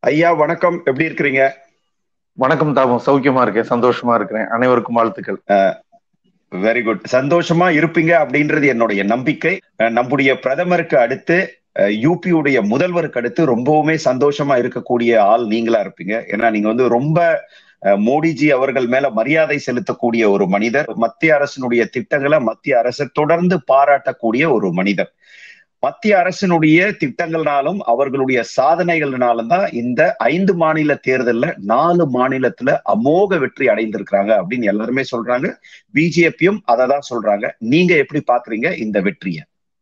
ஐயா வணக்கம், எப்படி இருக்கிறீங்க? வணக்கம் தாபம், சௌக்கியமா இருக்கேன், சந்தோஷமா இருக்கிறேன். அனைவருக்கும் வாழ்த்துக்கள். Very good. சந்தோஷமா இருப்பீங்க அப்படின்றது என்னுடைய நம்பிக்கை. நம்முடைய பிரதமருக்கு அடுத்து யூபியுடைய முதல்வருக்கு அடுத்து ரொம்பவுமே சந்தோஷமா இருக்கக்கூடிய ஆள் நீங்களா இருப்பீங்க. ஏன்னா நீங்க வந்து ரொம்ப மோடிஜி அவர்கள் மேல மரியாதை செலுத்தக்கூடிய ஒரு மனிதர். மத்திய அரசினுடைய திட்டங்களை மத்திய அரசு தொடர்ந்து பாராட்டக்கூடிய ஒரு மனிதர். மத்திய அரசினுடைய திட்டங்கள்னாலும் அவர்களுடைய சாதனைகள்னாலும் தான் இந்த 5 மாநில தேர்தல்ல 4 மாநிலத்துல அமோக வெற்றி அடைந்திருக்கிறாங்க அப்படின்னு எல்லாருமே சொல்றாங்க. பிஜேபியும் அதை தான் சொல்றாங்க. நீங்க எப்படி பாக்குறீங்க இந்த வெற்றியை?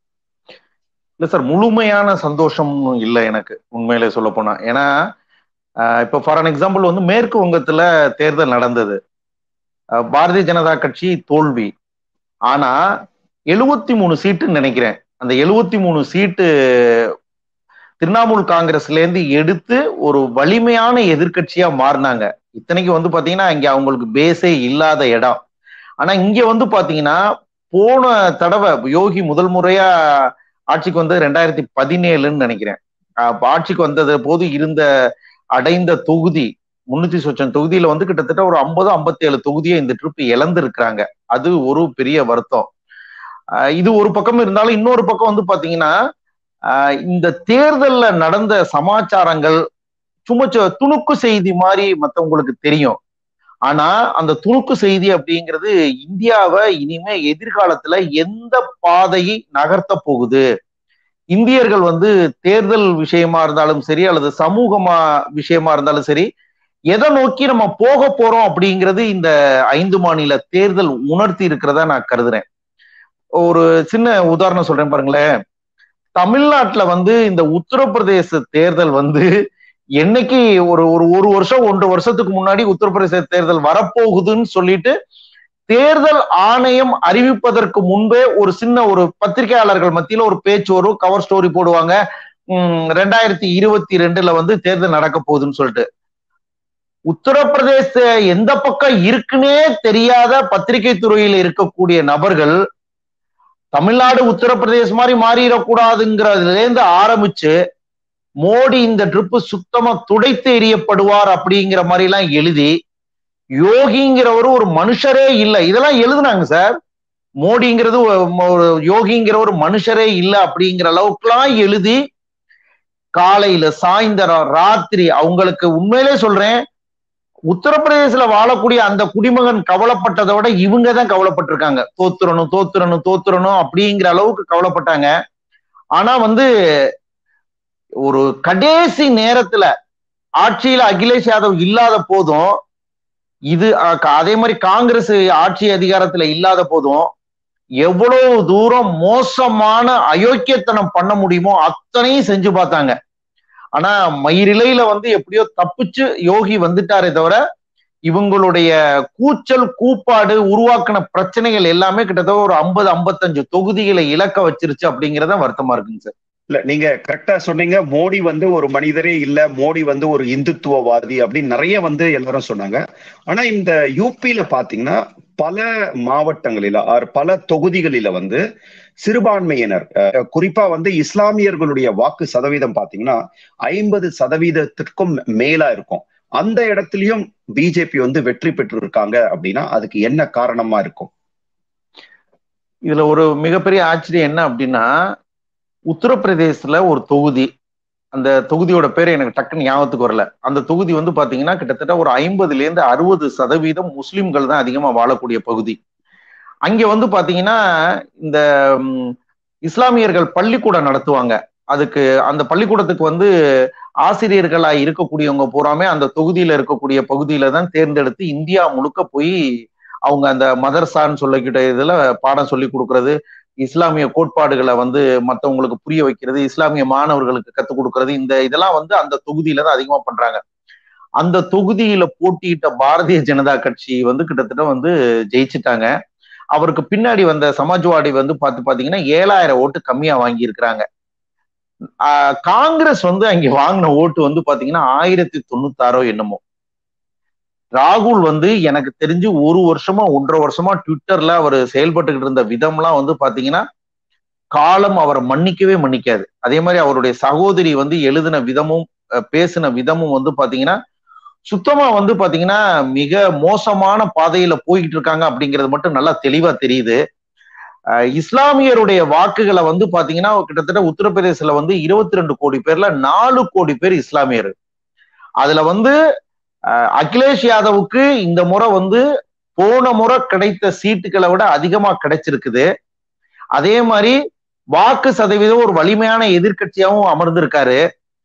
இல்ல சார், முழுமையான சந்தோஷம் இல்லை எனக்கு, உண்மையிலே சொல்ல போனா. ஏன்னா இப்ப ஃபார் அன் எக்ஸாம்பிள் வந்து மேற்கு வங்கத்துல தேர்தல் நடந்தது. பாரதிய ஜனதா கட்சி தோல்வி. ஆனா 73 சீட்டுன்னு நினைக்கிறேன். அந்த 73 சீட்டு திரிணாமுல் காங்கிரஸ்ல இருந்து எடுத்து ஒரு வலிமையான எதிர்கட்சியா மாறினாங்க. இத்தனைக்கு வந்து பாத்தீங்கன்னா இங்க அவங்களுக்கு பேஸே இல்லாத இடம். ஆனா இங்க வந்து பாத்தீங்கன்னா போன தடவை யோகி முதல் முறையா ஆட்சிக்கு வந்தது 2017ன்னு நினைக்கிறேன். ஆட்சிக்கு வந்தது போது இருந்த அடைந்த தொகுதி 300 சொச்சம் தொகுதியில வந்து கிட்டத்தட்ட ஒரு 50-57 தொகுதியை இந்த ட்ரிப் இழந்திருக்கிறாங்க. அது ஒரு பெரிய வருத்தம். இது ஒரு பக்கம் இருந்தாலும் இன்னொரு பக்கம் வந்து பாத்தீங்கன்னா இந்த தேர்தல்ல நடந்த சமாச்சாரங்கள் சும்மா துணுக்கு செய்தி மாதிரி மத்தவங்களுக்கு தெரியும். ஆனா அந்த துணுக்கு செய்தி அப்படிங்கிறது இந்தியாவை இனிமே எதிர்காலத்துல எந்த பாதையை நகர்த்த போகுது, இந்தியர்கள் வந்து தேர்தல் விஷயமா இருந்தாலும் சரி அல்லது சமூகமா விஷயமா இருந்தாலும் சரி, எதை நோக்கி நம்ம போக போறோம் அப்படிங்கிறது இந்த 5 மாநில தேர்தல் உணர்த்தி இருக்கிறதா நான் கருதுறேன். ஒரு சின்ன உதாரணம் சொல்றேன் பாருங்களேன். தமிழ்நாட்டுல வந்து இந்த உத்தரப்பிரதேச தேர்தல் வந்து என்னைக்கு ஒரு வருஷம் 1.5 வருஷத்துக்கு முன்னாடி உத்தரப்பிரதேச தேர்தல் வரப்போகுதுன்னு சொல்லிட்டு தேர்தல் ஆணையம் அறிவிப்பதற்கு முன்பே ஒரு சின்ன ஒரு பத்திரிகையாளர்கள் மத்தியில ஒரு பேச்சு வரும், கவர் ஸ்டோரி போடுவாங்க. 2022 வந்து தேர்தல் நடக்க போகுதுன்னு சொல்லிட்டு. உத்தரப்பிரதேச எந்த பக்கம் இருக்குன்னே தெரியாத பத்திரிகை துறையில் இருக்கக்கூடிய நபர்கள் தமிழ்நாடு உத்தரப்பிரதேச மாதிரி மாறிடக்கூடாதுங்கிறதுல இருந்து ஆரம்பிச்சு மோடி இந்த ட்ரிப்பு சுத்தமா துடைத்து எறியப்படுவார் அப்படிங்கிற மாதிரி எல்லாம் எழுதி, யோகிங்கிறவரு ஒரு மனுஷரே இல்லை இதெல்லாம் எழுதுனாங்க சார். மோடிங்கிறது யோகிங்கிற ஒரு மனுஷரே இல்லை அப்படிங்கிற அளவுக்குலாம் எழுதி காலையில சாயந்தரம் ராத்திரி அவங்களுக்கு உண்மையிலே சொல்றேன், உத்தரப்பிரதேசல வாழக்கூடிய அந்த குடிமகன் கவலைப்பட்டதை விட இவங்க தான் கவலைப்பட்டிருக்காங்க. தோத்துறணும் அப்படிங்கிற அளவுக்கு கவலைப்பட்டாங்க. ஆனா வந்து ஒரு கடைசி நேரத்துல ஆட்சியில அகிலேஷ் யாதவ் இல்லாத போதும், இது அதே மாதிரி காங்கிரஸ் ஆட்சி அதிகாரத்துல இல்லாத போதும் எவ்வளவு தூரம் மோசமான அயோக்கியத்தனம் பண்ண முடியுமோ அத்தனையும் செஞ்சு பார்த்தாங்க. ஆனா மயிரிலையில வந்து எப்படியோ தப்பிச்சு யோகி வந்துட்டாரே தவிர இவங்களுடைய கூச்சல் கூப்பாடு உருவாக்கின பிரச்சனைகள் எல்லாமே கிட்டத்தட்ட ஒரு 50-55 தொகுதிகளை இலக்க வச்சிருச்சு அப்படிங்கிறத வருத்தமா இருக்குங்க சார். இல்ல, நீங்க கரெக்டா சொன்னீங்க. மோடி வந்து ஒரு மனிதரே இல்ல, மோடி வந்து ஒரு இந்துத்துவவாதி அப்படின்னு நிறைய வந்து எல்லாரும் சொன்னாங்க. ஆனா இந்த யூபியில பாத்தீங்கன்னா பல மாவட்டங்களில பல தொகுதிகளில வந்து சிறுபான்மையினர், குறிப்பா வந்து இஸ்லாமியர்களுடைய வாக்கு சதவீதம் பாத்தீங்கன்னா 50% மேலா இருக்கும். அந்த இடத்துலயும் பிஜேபி வந்து வெற்றி பெற்று இருக்காங்க அப்படின்னா அதுக்கு என்ன காரணமா இருக்கும்? இதுல ஒரு மிகப்பெரிய ஆச்சரியம் என்ன அப்படின்னா, உத்தரப்பிரதேசத்துல ஒரு தொகுதி, அந்த தொகுதியோட பேரு எனக்கு டக்குன்னு ஞாபகத்துக்கு வரல. அந்த தொகுதி வந்து பாத்தீங்கன்னா கிட்டத்தட்ட ஒரு 50-60% முஸ்லிம்கள் தான் அதிகமா வாழக்கூடிய பகுதி. அங்க வந்து பாத்தீங்கன்னா இந்த இஸ்லாமியர்கள் பள்ளிக்கூடம் நடத்துவாங்க. அதுக்கு அந்த பள்ளிக்கூடத்துக்கு வந்து ஆசிரியர்களா இருக்கக்கூடியவங்க பூராமே அந்த தொகுதியில இருக்கக்கூடிய பகுதியில தான் தேர்ந்தெடுத்து இந்தியா முழுக்க போய் அவங்க அந்த மதர்சான்னு சொல்லிக்கிட்ட இதுல பாடம் சொல்லி கொடுக்கறது, இஸ்லாமிய கோட்பாடுகளை வந்து மற்றவங்களுக்கு புரிய வைக்கிறது, இஸ்லாமிய மாணவர்களுக்கு கத்துக் கொடுக்கறது, இதெல்லாம் வந்து அந்த தொகுதியில தான் அதிகமா பண்றாங்க. அந்த தொகுதியில போட்டியிட்ட பாரதிய ஜனதா கட்சி வந்து கிட்டத்தட்ட வந்து ஜெயிச்சுட்டாங்க. அவருக்கு பின்னாடி வந்த சமாஜ்வாடி வந்து பாத்தீங்கன்னா 7000 ஓட்டு கம்மியா வாங்கி இருக்கிறாங்க. காங்கிரஸ் வந்து அங்க வாங்கின ஓட்டு வந்து பாத்தீங்கன்னா 1096 என்னமோ. ராகுல் வந்து எனக்கு தெரிஞ்சு 1.5 வருஷமா ட்விட்டர்ல அவர் செயல்பட்டுக்கிட்டு இருந்த விதம்லாம் வந்து பாத்தீங்கன்னா காலம் அவரை மன்னிக்கவே மன்னிக்காது. அதே மாதிரி அவருடைய சகோதரி வந்து எழுதின விதமும் பேசின விதமும் வந்து பாத்தீங்கன்னா சுத்தமா வந்து பாத்தீங்கன்னா மிக மோசமான பாதையில போய்கிட்டு இருக்காங்க அப்படிங்கிறது மட்டும் நல்லா தெளிவா தெரியுது. இஸ்லாமியருடைய வாக்குகளை வந்து பாத்தீங்கன்னா கிட்டத்தட்ட உத்தரப்பிரதேசல வந்து 22 கோடி பேர்ல 4 கோடி பேர் இஸ்லாமியர். அதுல வந்து அகிலேஷ் யாதவுக்கு இந்த முறை வந்து போன முறை கிடைத்த சீட்டுகளை விட அதிகமா கிடைச்சிருக்குது. அதே மாதிரி வாக்கு சதவீதம் ஒரு வலிமையான எதிர்கட்சியாகவும் அமர்ந்திருக்காரு.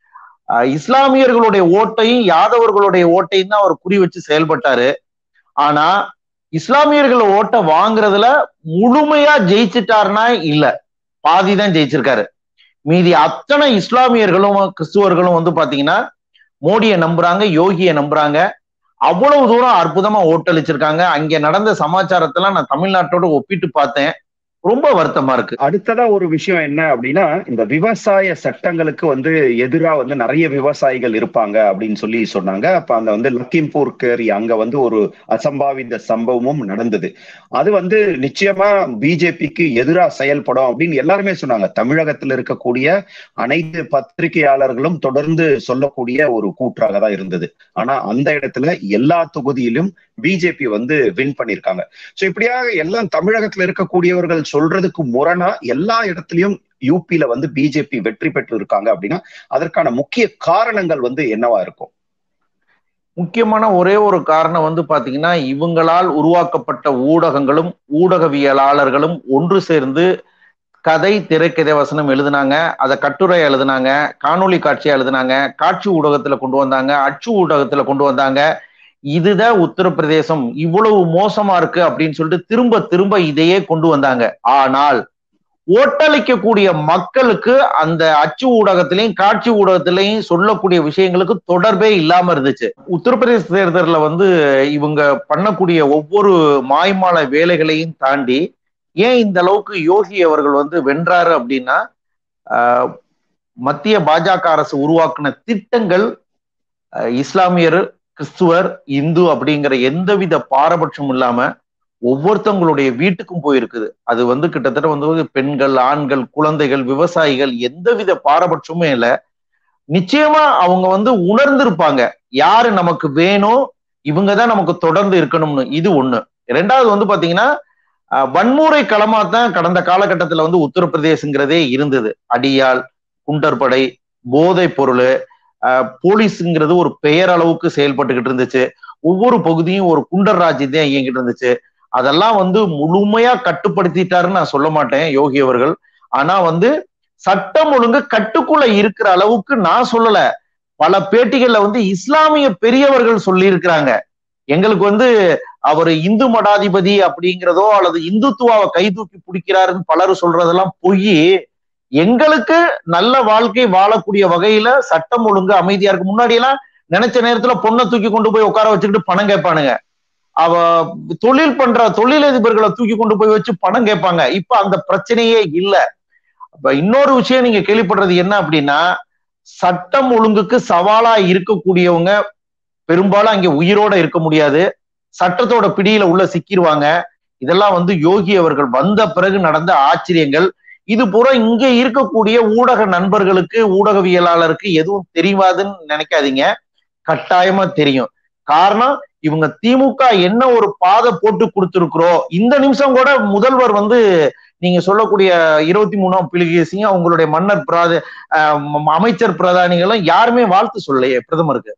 இஸ்லாமியர்களுடைய ஓட்டையும் யாதவர்களுடைய ஓட்டையும் தான் அவர் குறி வச்சு செயல்பட்டாரு. ஆனா இஸ்லாமியர்கள் ஓட்டை வாங்குறதுல முழுமையா ஜெயிச்சிட்டாருன்னா இல்ல, பாதிதான் ஜெயிச்சிருக்காரு. மீதி அத்தனை இஸ்லாமியர்களும் கிறிஸ்துவர்களும் வந்து பாத்தீங்கன்னா மோடியை நம்புறாங்க, யோகியை நம்புறாங்க. அவ்வளவு தூரம் அற்புதமா ஓட்டளிச்சிருக்காங்க. அங்க நடந்த சமாச்சாரத்தெல்லாம் நான் தமிழ்நாட்டோட ஒப்பிட்டு பார்த்தேன். ரொம்ப வருத்தமா இருக்கு. அடுத்ததா ஒரு விஷயம் என்ன அப்படின்னா, இந்த விவசாய சட்டங்களுக்கு வந்து எதிரா வந்து நிறைய விவசாயிகள் இருப்பாங்க அப்படின்னு சொல்லி சொன்னாங்க. அப்ப அந்த வந்து லக்கிம்பூர் கேரி அங்க வந்து ஒரு அசம்பாவித சம்பவமும் நடந்தது. அது வந்து நிச்சயமா பிஜேபிக்கு எதிரா செயல்படும் அப்படின்னு எல்லாருமே சொன்னாங்க. தமிழகத்தில் இருக்கக்கூடிய அனைத்து பத்திரிகையாளர்களும் தொடர்ந்து சொல்லக்கூடிய ஒரு கூற்றாக தான் இருந்தது. ஆனா அந்த இடத்துல எல்லா தொகுதியிலும் பிஜேபி வந்து வின் பண்ணிருக்காங்க. சோ இப்படியாக எல்லாம் தமிழகத்துல இருக்கக்கூடியவர்கள் சொல்றதுக்கு முரணா எல்லா இடத்துலயும் யூபியில வந்து பிஜேபி வெற்றி பெற்று இருக்காங்க அப்படின்னா அதற்கான முக்கிய காரணங்கள் வந்து என்னவா இருக்கும்? முக்கியமான ஒரே ஒரு காரணம் வந்து பாத்தீங்கன்னா, இவங்களால் உருவாக்கப்பட்ட ஊடகங்களும் ஊடகவியலாளர்களும் ஒன்று சேர்ந்து கதை, திரைக்கதை வசனம் எழுதினாங்க, அதை கட்டுரை எழுதினாங்க, காணொலி காட்சியா எழுதினாங்க, காட்சி ஊடகத்துல கொண்டு வந்தாங்க, அச்சு ஊடகத்துல கொண்டு வந்தாங்க. இதுதான் உத்தரப்பிரதேசம் இவ்வளவு மோசமா இருக்கு அப்படின்னு சொல்லிட்டு திரும்ப திரும்ப இதையே கொண்டு வந்தாங்க. ஆனால் ஓட்டளிக்கக்கூடிய மக்களுக்கு அந்த அச்சு ஊடகத்திலையும் காட்சி ஊடகத்திலையும் சொல்லக்கூடிய விஷயங்களுக்கு தொடர்பே இல்லாம இருந்துச்சு. உத்தரப்பிரதேச தேர்தலில் வந்து இவங்க பண்ணக்கூடிய ஒவ்வொரு மாய்மால வேலைகளையும் தாண்டி ஏன் இந்த அளவுக்கு யோகி அவர்கள் வந்து வென்றாரு அப்படின்னா, மத்திய பாஜக அரசு உருவாக்குன திட்டங்கள் இஸ்லாமியர், கிறிஸ்துவர், இந்து அப்படிங்கிற எந்தவித பாரபட்சமும் இல்லாம ஒவ்வொருத்தவங்களுடைய வீட்டுக்கும் போயிருக்குது. அது வந்து கிட்டத்தட்ட வந்து பெண்கள், ஆண்கள், குழந்தைகள், விவசாயிகள் எந்தவித பாரபட்சமுமே இல்ல. நிச்சயமா அவங்க வந்து உணர்ந்திருப்பாங்க யாரு நமக்கு வேணும், இவங்கதான் நமக்கு தொடர்ந்து இருக்கணும்னு. இது ஒண்ணு. ரெண்டாவது வந்து பாத்தீங்கன்னா வன்முறை களமா தான் கடந்த காலகட்டத்துல வந்து உத்தரப்பிரதேசங்கிறதே இருந்தது. அடியால், குண்டற்படை, போதை பொருள், போலீஸுங்கிறது ஒரு பெயர் அளவுக்கு செயல்பட்டுக்கிட்டு இருந்துச்சு. ஒவ்வொரு பகுதியும் ஒரு குண்டர் ராஜ்யம் தான் இயங்கிட்டு இருந்துச்சு. அதெல்லாம் வந்து முழுமையா கட்டுப்படுத்திட்டாருன்னு நான் சொல்ல மாட்டேன் யோகி அவர்கள். ஆனா வந்து சட்டம் ஒழுங்கு கட்டுக்குள்ள இருக்கிற அளவுக்கு நான் சொல்லல. பல பேட்டிகள்ல வந்து இஸ்லாமிய பெரியவர்கள் சொல்லி இருக்கிறாங்க, எங்களுக்கு வந்து அவர் இந்து மடாதிபதி அப்படிங்கிறதோ அல்லது இந்துத்துவாவை கை தூக்கி பிடிக்கிறாருன்னு பலரும் சொல்றதெல்லாம் பொய். எங்களுக்கு நல்ல வாழ்க்கை வாழக்கூடிய வகையில சட்டம் ஒழுங்கு அமைதியா இருக்கு. முன்னாடி எல்லாம் நினைச்ச நேரத்துல பொண்ணை தூக்கி கொண்டு போய் உட்கார வச்சுக்கிட்டு பணம் கேட்பானுங்க. அவ தொழில் பண்ற தொழிலதிபர்களை தூக்கி கொண்டு போய் வச்சு பணம் கேட்பாங்க. இப்ப அந்த பிரச்சனையே இல்ல. இன்னொரு விஷயம் நீங்க கேள்விப்படுறது என்ன அப்படின்னா, சட்டம் ஒழுங்குக்கு சவாலா இருக்கக்கூடியவங்க பெரும்பாலும் அங்க உயிரோட இருக்க முடியாது, சட்டத்தோட பிடியில உள்ள சிக்கிடுவாங்க. இதெல்லாம் வந்து யோகி அவர்கள் வந்த பிறகு நடந்த ஆச்சரியங்கள். இது பூரா இங்க இருக்கக்கூடிய ஊடக நண்பர்களுக்கு, ஊடகவியலாளருக்கு எதுவும் தெரியாதுன்னு நினைக்காதீங்க, கட்டாயமா தெரியும். காரணம், இவங்க திமுக என்ன ஒரு பாதை போட்டு கொடுத்திருக்கிறோம். இந்த நிமிஷம் கூட முதல்வர் வந்து நீங்க சொல்லக்கூடிய 23ஆம் பிலிகேசியும் அவங்களுடைய மன்னர் அமைச்சர் பிரதானிகளும் யாருமே வாழ்த்து சொல்லலையே பிரதமருக்கு.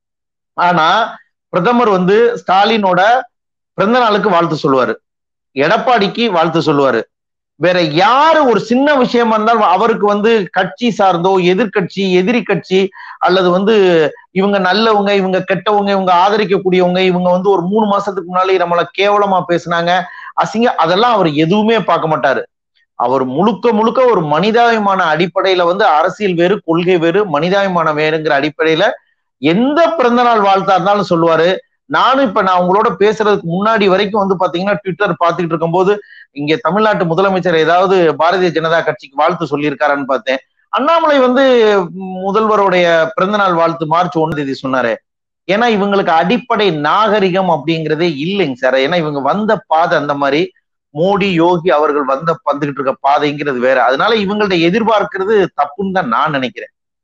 ஆனா பிரதமர் வந்து ஸ்டாலினோட பிறந்த நாளுக்கு வாழ்த்து சொல்லுவாரு, எடப்பாடிக்கு வாழ்த்து சொல்லுவாரு. வேற யாரு ஒரு சின்ன விஷயமா இருந்தாலும் அவருக்கு வந்து கட்சி சார்ந்தோ, எதிர்கட்சி, எதிரி கட்சி, அல்லது வந்து இவங்க நல்லவங்க, இவங்க கெட்டவங்க, இவங்க ஆதரிக்கக்கூடியவங்க, இவங்க வந்து ஒரு 3 மாசத்துக்கு முன்னாலே நம்மள கேவலமா பேசினாங்க, அசிங்க, அதெல்லாம் அவர் எதுவுமே பார்க்க மாட்டாரு. அவர் முழுக்க முழுக்க ஒரு மனிதாபிமான அடிப்படையில வந்து அரசியல் வேறு, கொள்கை வேறு, மனிதாபிமான வேறுங்கிற அடிப்படையில எந்த பிறந்தநாள் வாழ்த்தா இருந்தாலும் சொல்லுவாரு. நானும் இப்ப நான் உங்களோட பேசுறதுக்கு முன்னாடி வரைக்கும் வந்து பாத்தீங்கன்னா ட்விட்டர் பார்த்துக்கிட்டு இருக்கும் போது இங்க தமிழ்நாட்டு முதலமைச்சர் ஏதாவது பாரதிய ஜனதா கட்சிக்கு வாழ்த்து சொல்லியிருக்காரான்னு பார்த்தேன். அண்ணாமலை வந்து முதல்வருடைய பிறந்தநாள் வாழ்த்து மார்ச் 1 சொன்னாரு. ஏன்னா இவங்களுக்கு அடிப்படை நாகரிகம் அப்படிங்கிறதே இல்லைங்க சார். ஏன்னா இவங்க வந்த பாதை அந்த மாதிரி, மோடி யோகி அவர்கள் வந்துகிட்டு இருக்க பாதைங்கிறது வேற. அதனால இவங்கள்ட்ட எதிர்பார்க்கிறது தப்புன்னு தான் நான் நினைக்கிறேன்.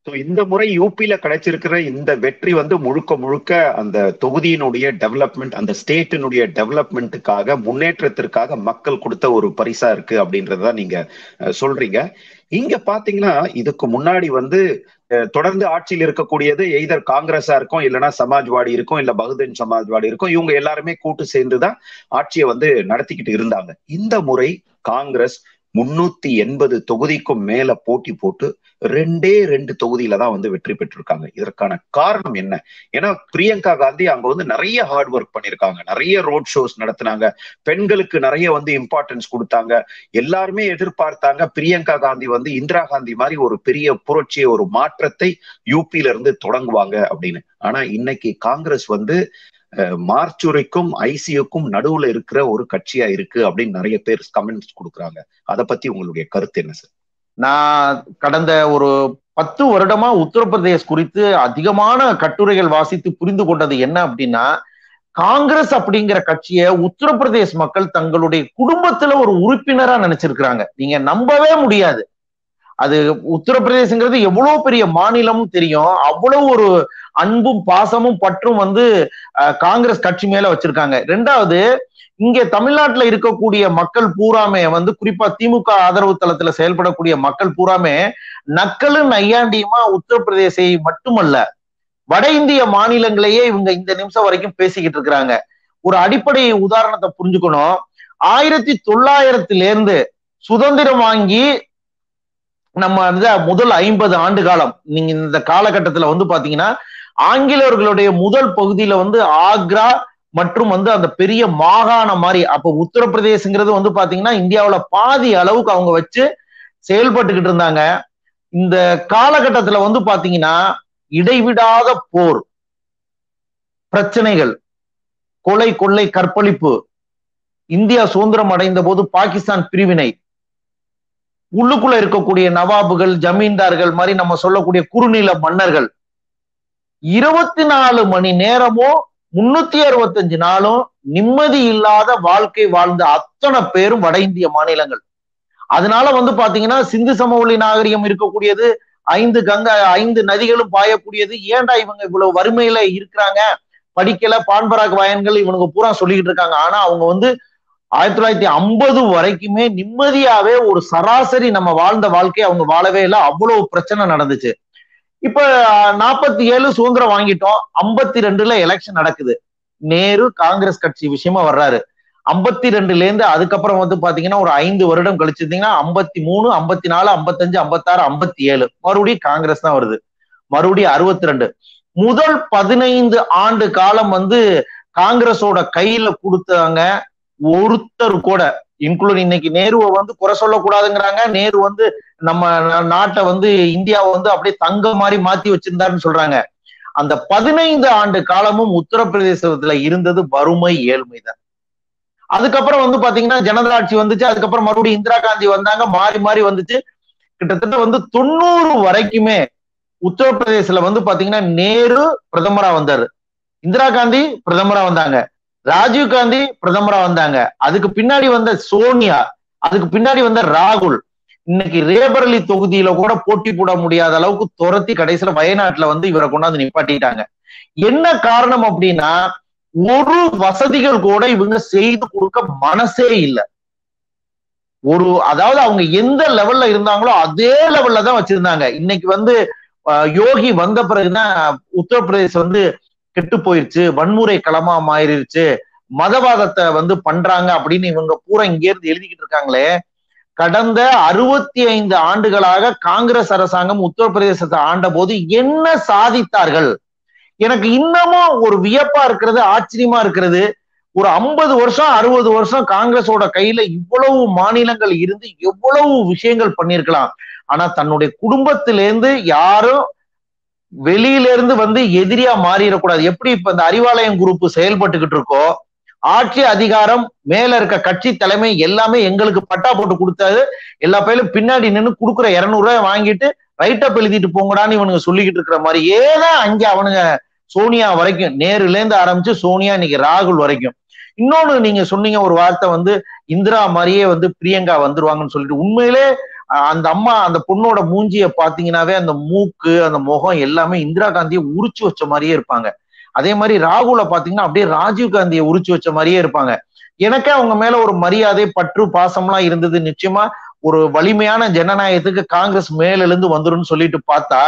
இந்த முறை யூபியில கிடைச்சிருக்கிற இந்த வெற்றி முழுக்க முழுக்க அந்த தொகுதியினுடைய டெவலப்மெண்ட், அந்த ஸ்டேட்டினுடைய டெவலப்மெண்ட்டுக்காக, முன்னேற்றத்திற்காக மக்கள் கொடுத்த ஒரு பரிசா இருக்கு அப்படின்றத நீங்க சொல்றீங்க. இங்க பாத்தீங்கன்னா இதுக்கு முன்னாடி தொடர்ந்து ஆட்சியில் இருக்கக்கூடியது எய்தர் காங்கிரஸா இருக்கும், இல்லைன்னா சமாஜ்வாடி இருக்கும், இல்ல பகுஜன் சமாஜ்வாடி இருக்கும். இவங்க எல்லாருமே கூட்டு சேர்ந்துதான் ஆட்சியை நடத்திக்கிட்டு இருந்தாங்க. இந்த முறை காங்கிரஸ் 380 தொகுதிக்கும் மேல போட்டி போட்டு 2 தொகுதியில தான் வெற்றி பெற்றிருக்காங்க. இதற்கான காரணம் என்ன? ஏன்னா பிரியங்கா காந்தி அங்க நிறைய ஹார்ட் ஒர்க் பண்ணிருக்காங்க, நிறைய ரோட் ஷோஸ் நடத்தினாங்க, பெண்களுக்கு நிறைய இம்பார்ட்டன்ஸ் கொடுத்தாங்க. எல்லாருமே எதிர்பார்த்தாங்க பிரியங்கா காந்தி இந்திரா காந்தி மாதிரி ஒரு பெரிய புரட்சியை, ஒரு மாற்றத்தை யூபியில இருந்து தொடங்குவாங்க அப்படின்னு. ஆனா இன்னைக்கு காங்கிரஸ் மார்ச்சுரைக்கும் ஐசியுக்கும் நடுவுல இருக்கிற ஒரு கட்சியா இருக்கு அப்படின்னு நிறைய பேர் கமெண்ட்ஸ் கொடுக்குறாங்க. அதை பத்தி உங்களுடைய கருத்து என்ன சார்? நான் கடந்த ஒரு 10 வருடமா உத்தரப்பிரதேஷ் குறித்து அதிகமான கட்டுரைகள் வாசித்து புரிந்து கொண்டது என்ன அப்படின்னா, காங்கிரஸ் அப்படிங்கிற கட்சியை உத்தரப்பிரதேஷ் மக்கள் தங்களுடைய குடும்பத்துல ஒரு உறுப்பினரா நினைச்சிருக்கிறாங்க. நீங்க நம்பவே முடியாது. அது உத்தரப்பிரதேசங்கிறது எவ்வளவு பெரிய மாநிலமும் தெரியும். அவ்வளவு ஒரு அன்பும் பாசமும் பற்றும் காங்கிரஸ் கட்சி மேல வச்சிருக்காங்க. ரெண்டாவது, இங்க தமிழ்நாட்டுல இருக்கக்கூடிய மக்கள் பூராமே குறிப்பா திமுக ஆதரவு தளத்துல செயல்படக்கூடிய மக்கள் பூராமே நக்கலும் நையாண்டியுமா உத்தரப்பிரதேசை மட்டுமல்ல, வட இந்திய மாநிலங்களையே இவங்க இந்த நிமிஷம் வரைக்கும் பேசிக்கிட்டு இருக்கிறாங்க. ஒரு அடிப்படை உதாரணத்தை புரிஞ்சுக்கணும். 1900 சுதந்திரம் வாங்கி நம்ம முதல் 50 ஆண்டு காலம், நீங்க இந்த காலகட்டத்துல பாத்தீங்கன்னா ஆங்கிலேயர்களுடைய முதல் பகுதியில ஆக்ரா மற்றும் அந்த பெரிய மாகாணம் மாதிரி, அப்ப உத்தரப்பிரதேசங்கிறது பாத்தீங்கன்னா இந்தியாவுல பாதி அளவுக்கு அவங்க வச்சு செயல்பட்டுக்கிட்டு இருந்தாங்க. இந்த காலகட்டத்துல பாத்தீங்கன்னா இடைவிடாத போர், பிரச்சனைகள், கொலை, கொள்ளை, கற்பழிப்பு, இந்தியா சுதந்திரம் அடைந்த போது பாகிஸ்தான் பிரிவினை, உள்ளுக்குள்ள இருக்கக்கூடிய நவாபுகள், ஜமீன்தார்கள் மாதிரி நம்ம சொல்லக்கூடிய குறுநில மன்னர்கள், 24 மணி நேரமும் 365 நாளும் நிம்மதி இல்லாத வாழ்க்கை வாழ்ந்த அத்தனை பேரும் வட இந்திய மாநிலங்கள். அதனால பாத்தீங்கன்னா சிந்து சமவெளி நாகரிகம் இருக்கக்கூடியது, 5 நதிகளும் பாயக்கூடியது. ஏன்டா இவங்க இவ்வளவு வறுமையில இருக்கிறாங்க, படிக்கல, பான்பராக் வயன்கள் இவனுக்கு பூரா சொல்லிக்கிட்டு இருக்காங்க. ஆனா அவங்க 1950 வரைக்குமே நிம்மதியாவே ஒரு சராசரி நம்ம வாழ்ந்த வாழ்க்கை அவங்க வாழவே இல்லை. அவ்வளவு பிரச்சனை நடந்துச்சு. இப்ப 47 சுதந்திரம் வாங்கிட்டோம், 52ல எலெக்ஷன் நடக்குது. நேரு காங்கிரஸ் கட்சி விஷயமா வர்றாரு. 52ல அதுக்கப்புறம் பாத்தீங்கன்னா ஒரு 5 வருடம் கழிச்சிருந்தீங்கன்னா 53, 54, 55, 56, 57 மறுபடியும் காங்கிரஸ் தான் வருது. மறுபடியும் 62. முதல் 15 ஆண்டு காலம் காங்கிரஸோட கையில கொடுத்தாங்க. ஒருத்தர் கூட, இன்க்ளூடிங் இன்னைக்கு நேருவை குறை சொல்லக்கூடாதுங்கிறாங்க. நேரு நம்ம நாட்டை இந்தியாவை அப்படியே தங்க மாதிரி மாத்தி வச்சிருந்தாருன்னு சொல்றாங்க. அந்த 15 ஆண்டு காலமும் உத்தரப்பிரதேசத்துல இருந்தது வறுமை, ஏழ்மை தான். அதுக்கப்புறம் பாத்தீங்கன்னா ஜனதாட்சி வந்துச்சு. அதுக்கப்புறம் மறுபடியும் இந்திரா காந்தி வந்தாங்க, மாறி மாறி வந்துச்சு. கிட்டத்தட்ட 90 வரைக்குமே உத்தரப்பிரதேசல பாத்தீங்கன்னா நேரு பிரதமரா வந்தாரு, இந்திரா காந்தி பிரதமரா வந்தாங்க, ராஜீவ் காந்தி பிரதமரா வந்தாங்க, அதுக்கு பின்னாடி வந்த சோனியா, அதுக்கு பின்னாடி வந்த ராகுல். இன்னைக்கு ரேபரலி தொகுதியில கூட போட்டி போட முடியாத அளவுக்கு துரத்தி கடைசியில வயநாட்டுல இவரை கொண்டாந்து நிப்பாட்டிட்டாங்க. என்ன காரணம் அப்படின்னா, ஒரு வசதிகள் கூட இவங்க செய்து கொடுக்க மனசே இல்லை. அதாவது அவங்க எந்த லெவல்ல இருந்தாங்களோ அதே லெவல்ல தான் வச்சிருந்தாங்க. இன்னைக்கு யோகி வந்த பிறகுதான் உத்தரப்பிரதேசம் கெட்டு போயிருச்சு, வன்முறை களமா மாறிடுச்சு, மதவாதத்தை பண்றாங்க அப்படின்னு இவங்க பூரா இங்க இருந்து எழுதிக்கிட்டு இருக்காங்களே. கடந்த 65 ஆண்டுகளாக காங்கிரஸ் அரசாங்கம் உத்தரப்பிரதேசத்தை ஆண்ட போது என்ன சாதித்தார்கள்? எனக்கு இன்னமும் ஒரு வியப்பா இருக்கிறது, ஆச்சரியமா இருக்கிறது. ஒரு 50 வருஷம் 60 வருஷம் காங்கிரஸோட கையில இவ்வளவு மாநிலங்கள் இருந்து எவ்வளவு விஷயங்கள் பண்ணிருக்கலாம். ஆனா தன்னுடைய குடும்பத்திலேருந்து யாரும் வெளியில இருந்து எதிரியா மாறிடக்கூடாது. எப்படி இப்ப இந்த அறிவாலயம் குரூப் செயல்பட்டுக்கிட்டு இருக்கோ, ஆட்சி அதிகாரம் மேல இருக்க கட்சி தலைமை எல்லாமே எங்களுக்கு பட்டா போட்டு கொடுத்தாரு, எல்லா பேரும் பின்னாடி நின்று கொடுக்குற 200 ரூபாய் வாங்கிட்டு ரைட் அப் எழுதிட்டு போங்கடான்னு இவனுங்க சொல்லிக்கிட்டு இருக்கிற மாதிரி ஏதான் அங்க அவனுங்க சோனியா வரைக்கும், நேருல இருந்து ஆரம்பிச்சு சோனியா இன்னைக்கு ராகுல் வரைக்கும். இன்னொன்னு நீங்க சொன்னீங்க ஒரு வார்த்தை, இந்திரா மாதிரியே பிரியங்கா வந்துருவாங்கன்னு சொல்லிட்டு. உண்மையிலே அந்த அம்மா அந்த பொண்ணோட மூஞ்சிய பாத்தீங்கன்னாவே அந்த மூக்கு அந்த முகம் எல்லாமே இந்திரா காந்தியை உரிச்சு வச்ச மாதிரியே இருப்பாங்க. அதே மாதிரி ராகுல பாத்தீங்கன்னா அப்படியே ராஜீவ் காந்தியை உரிச்சு வச்ச மாதிரியே இருப்பாங்க. எனக்கே அவங்க மேல ஒரு மரியாதை பற்று பாசம்லாம் இருந்தது. நிச்சயமா ஒரு வலிமையான ஜனநாயகத்துக்கு காங்கிரஸ் மேல இருந்து வந்துரும்னு சொல்லிட்டு பார்த்தா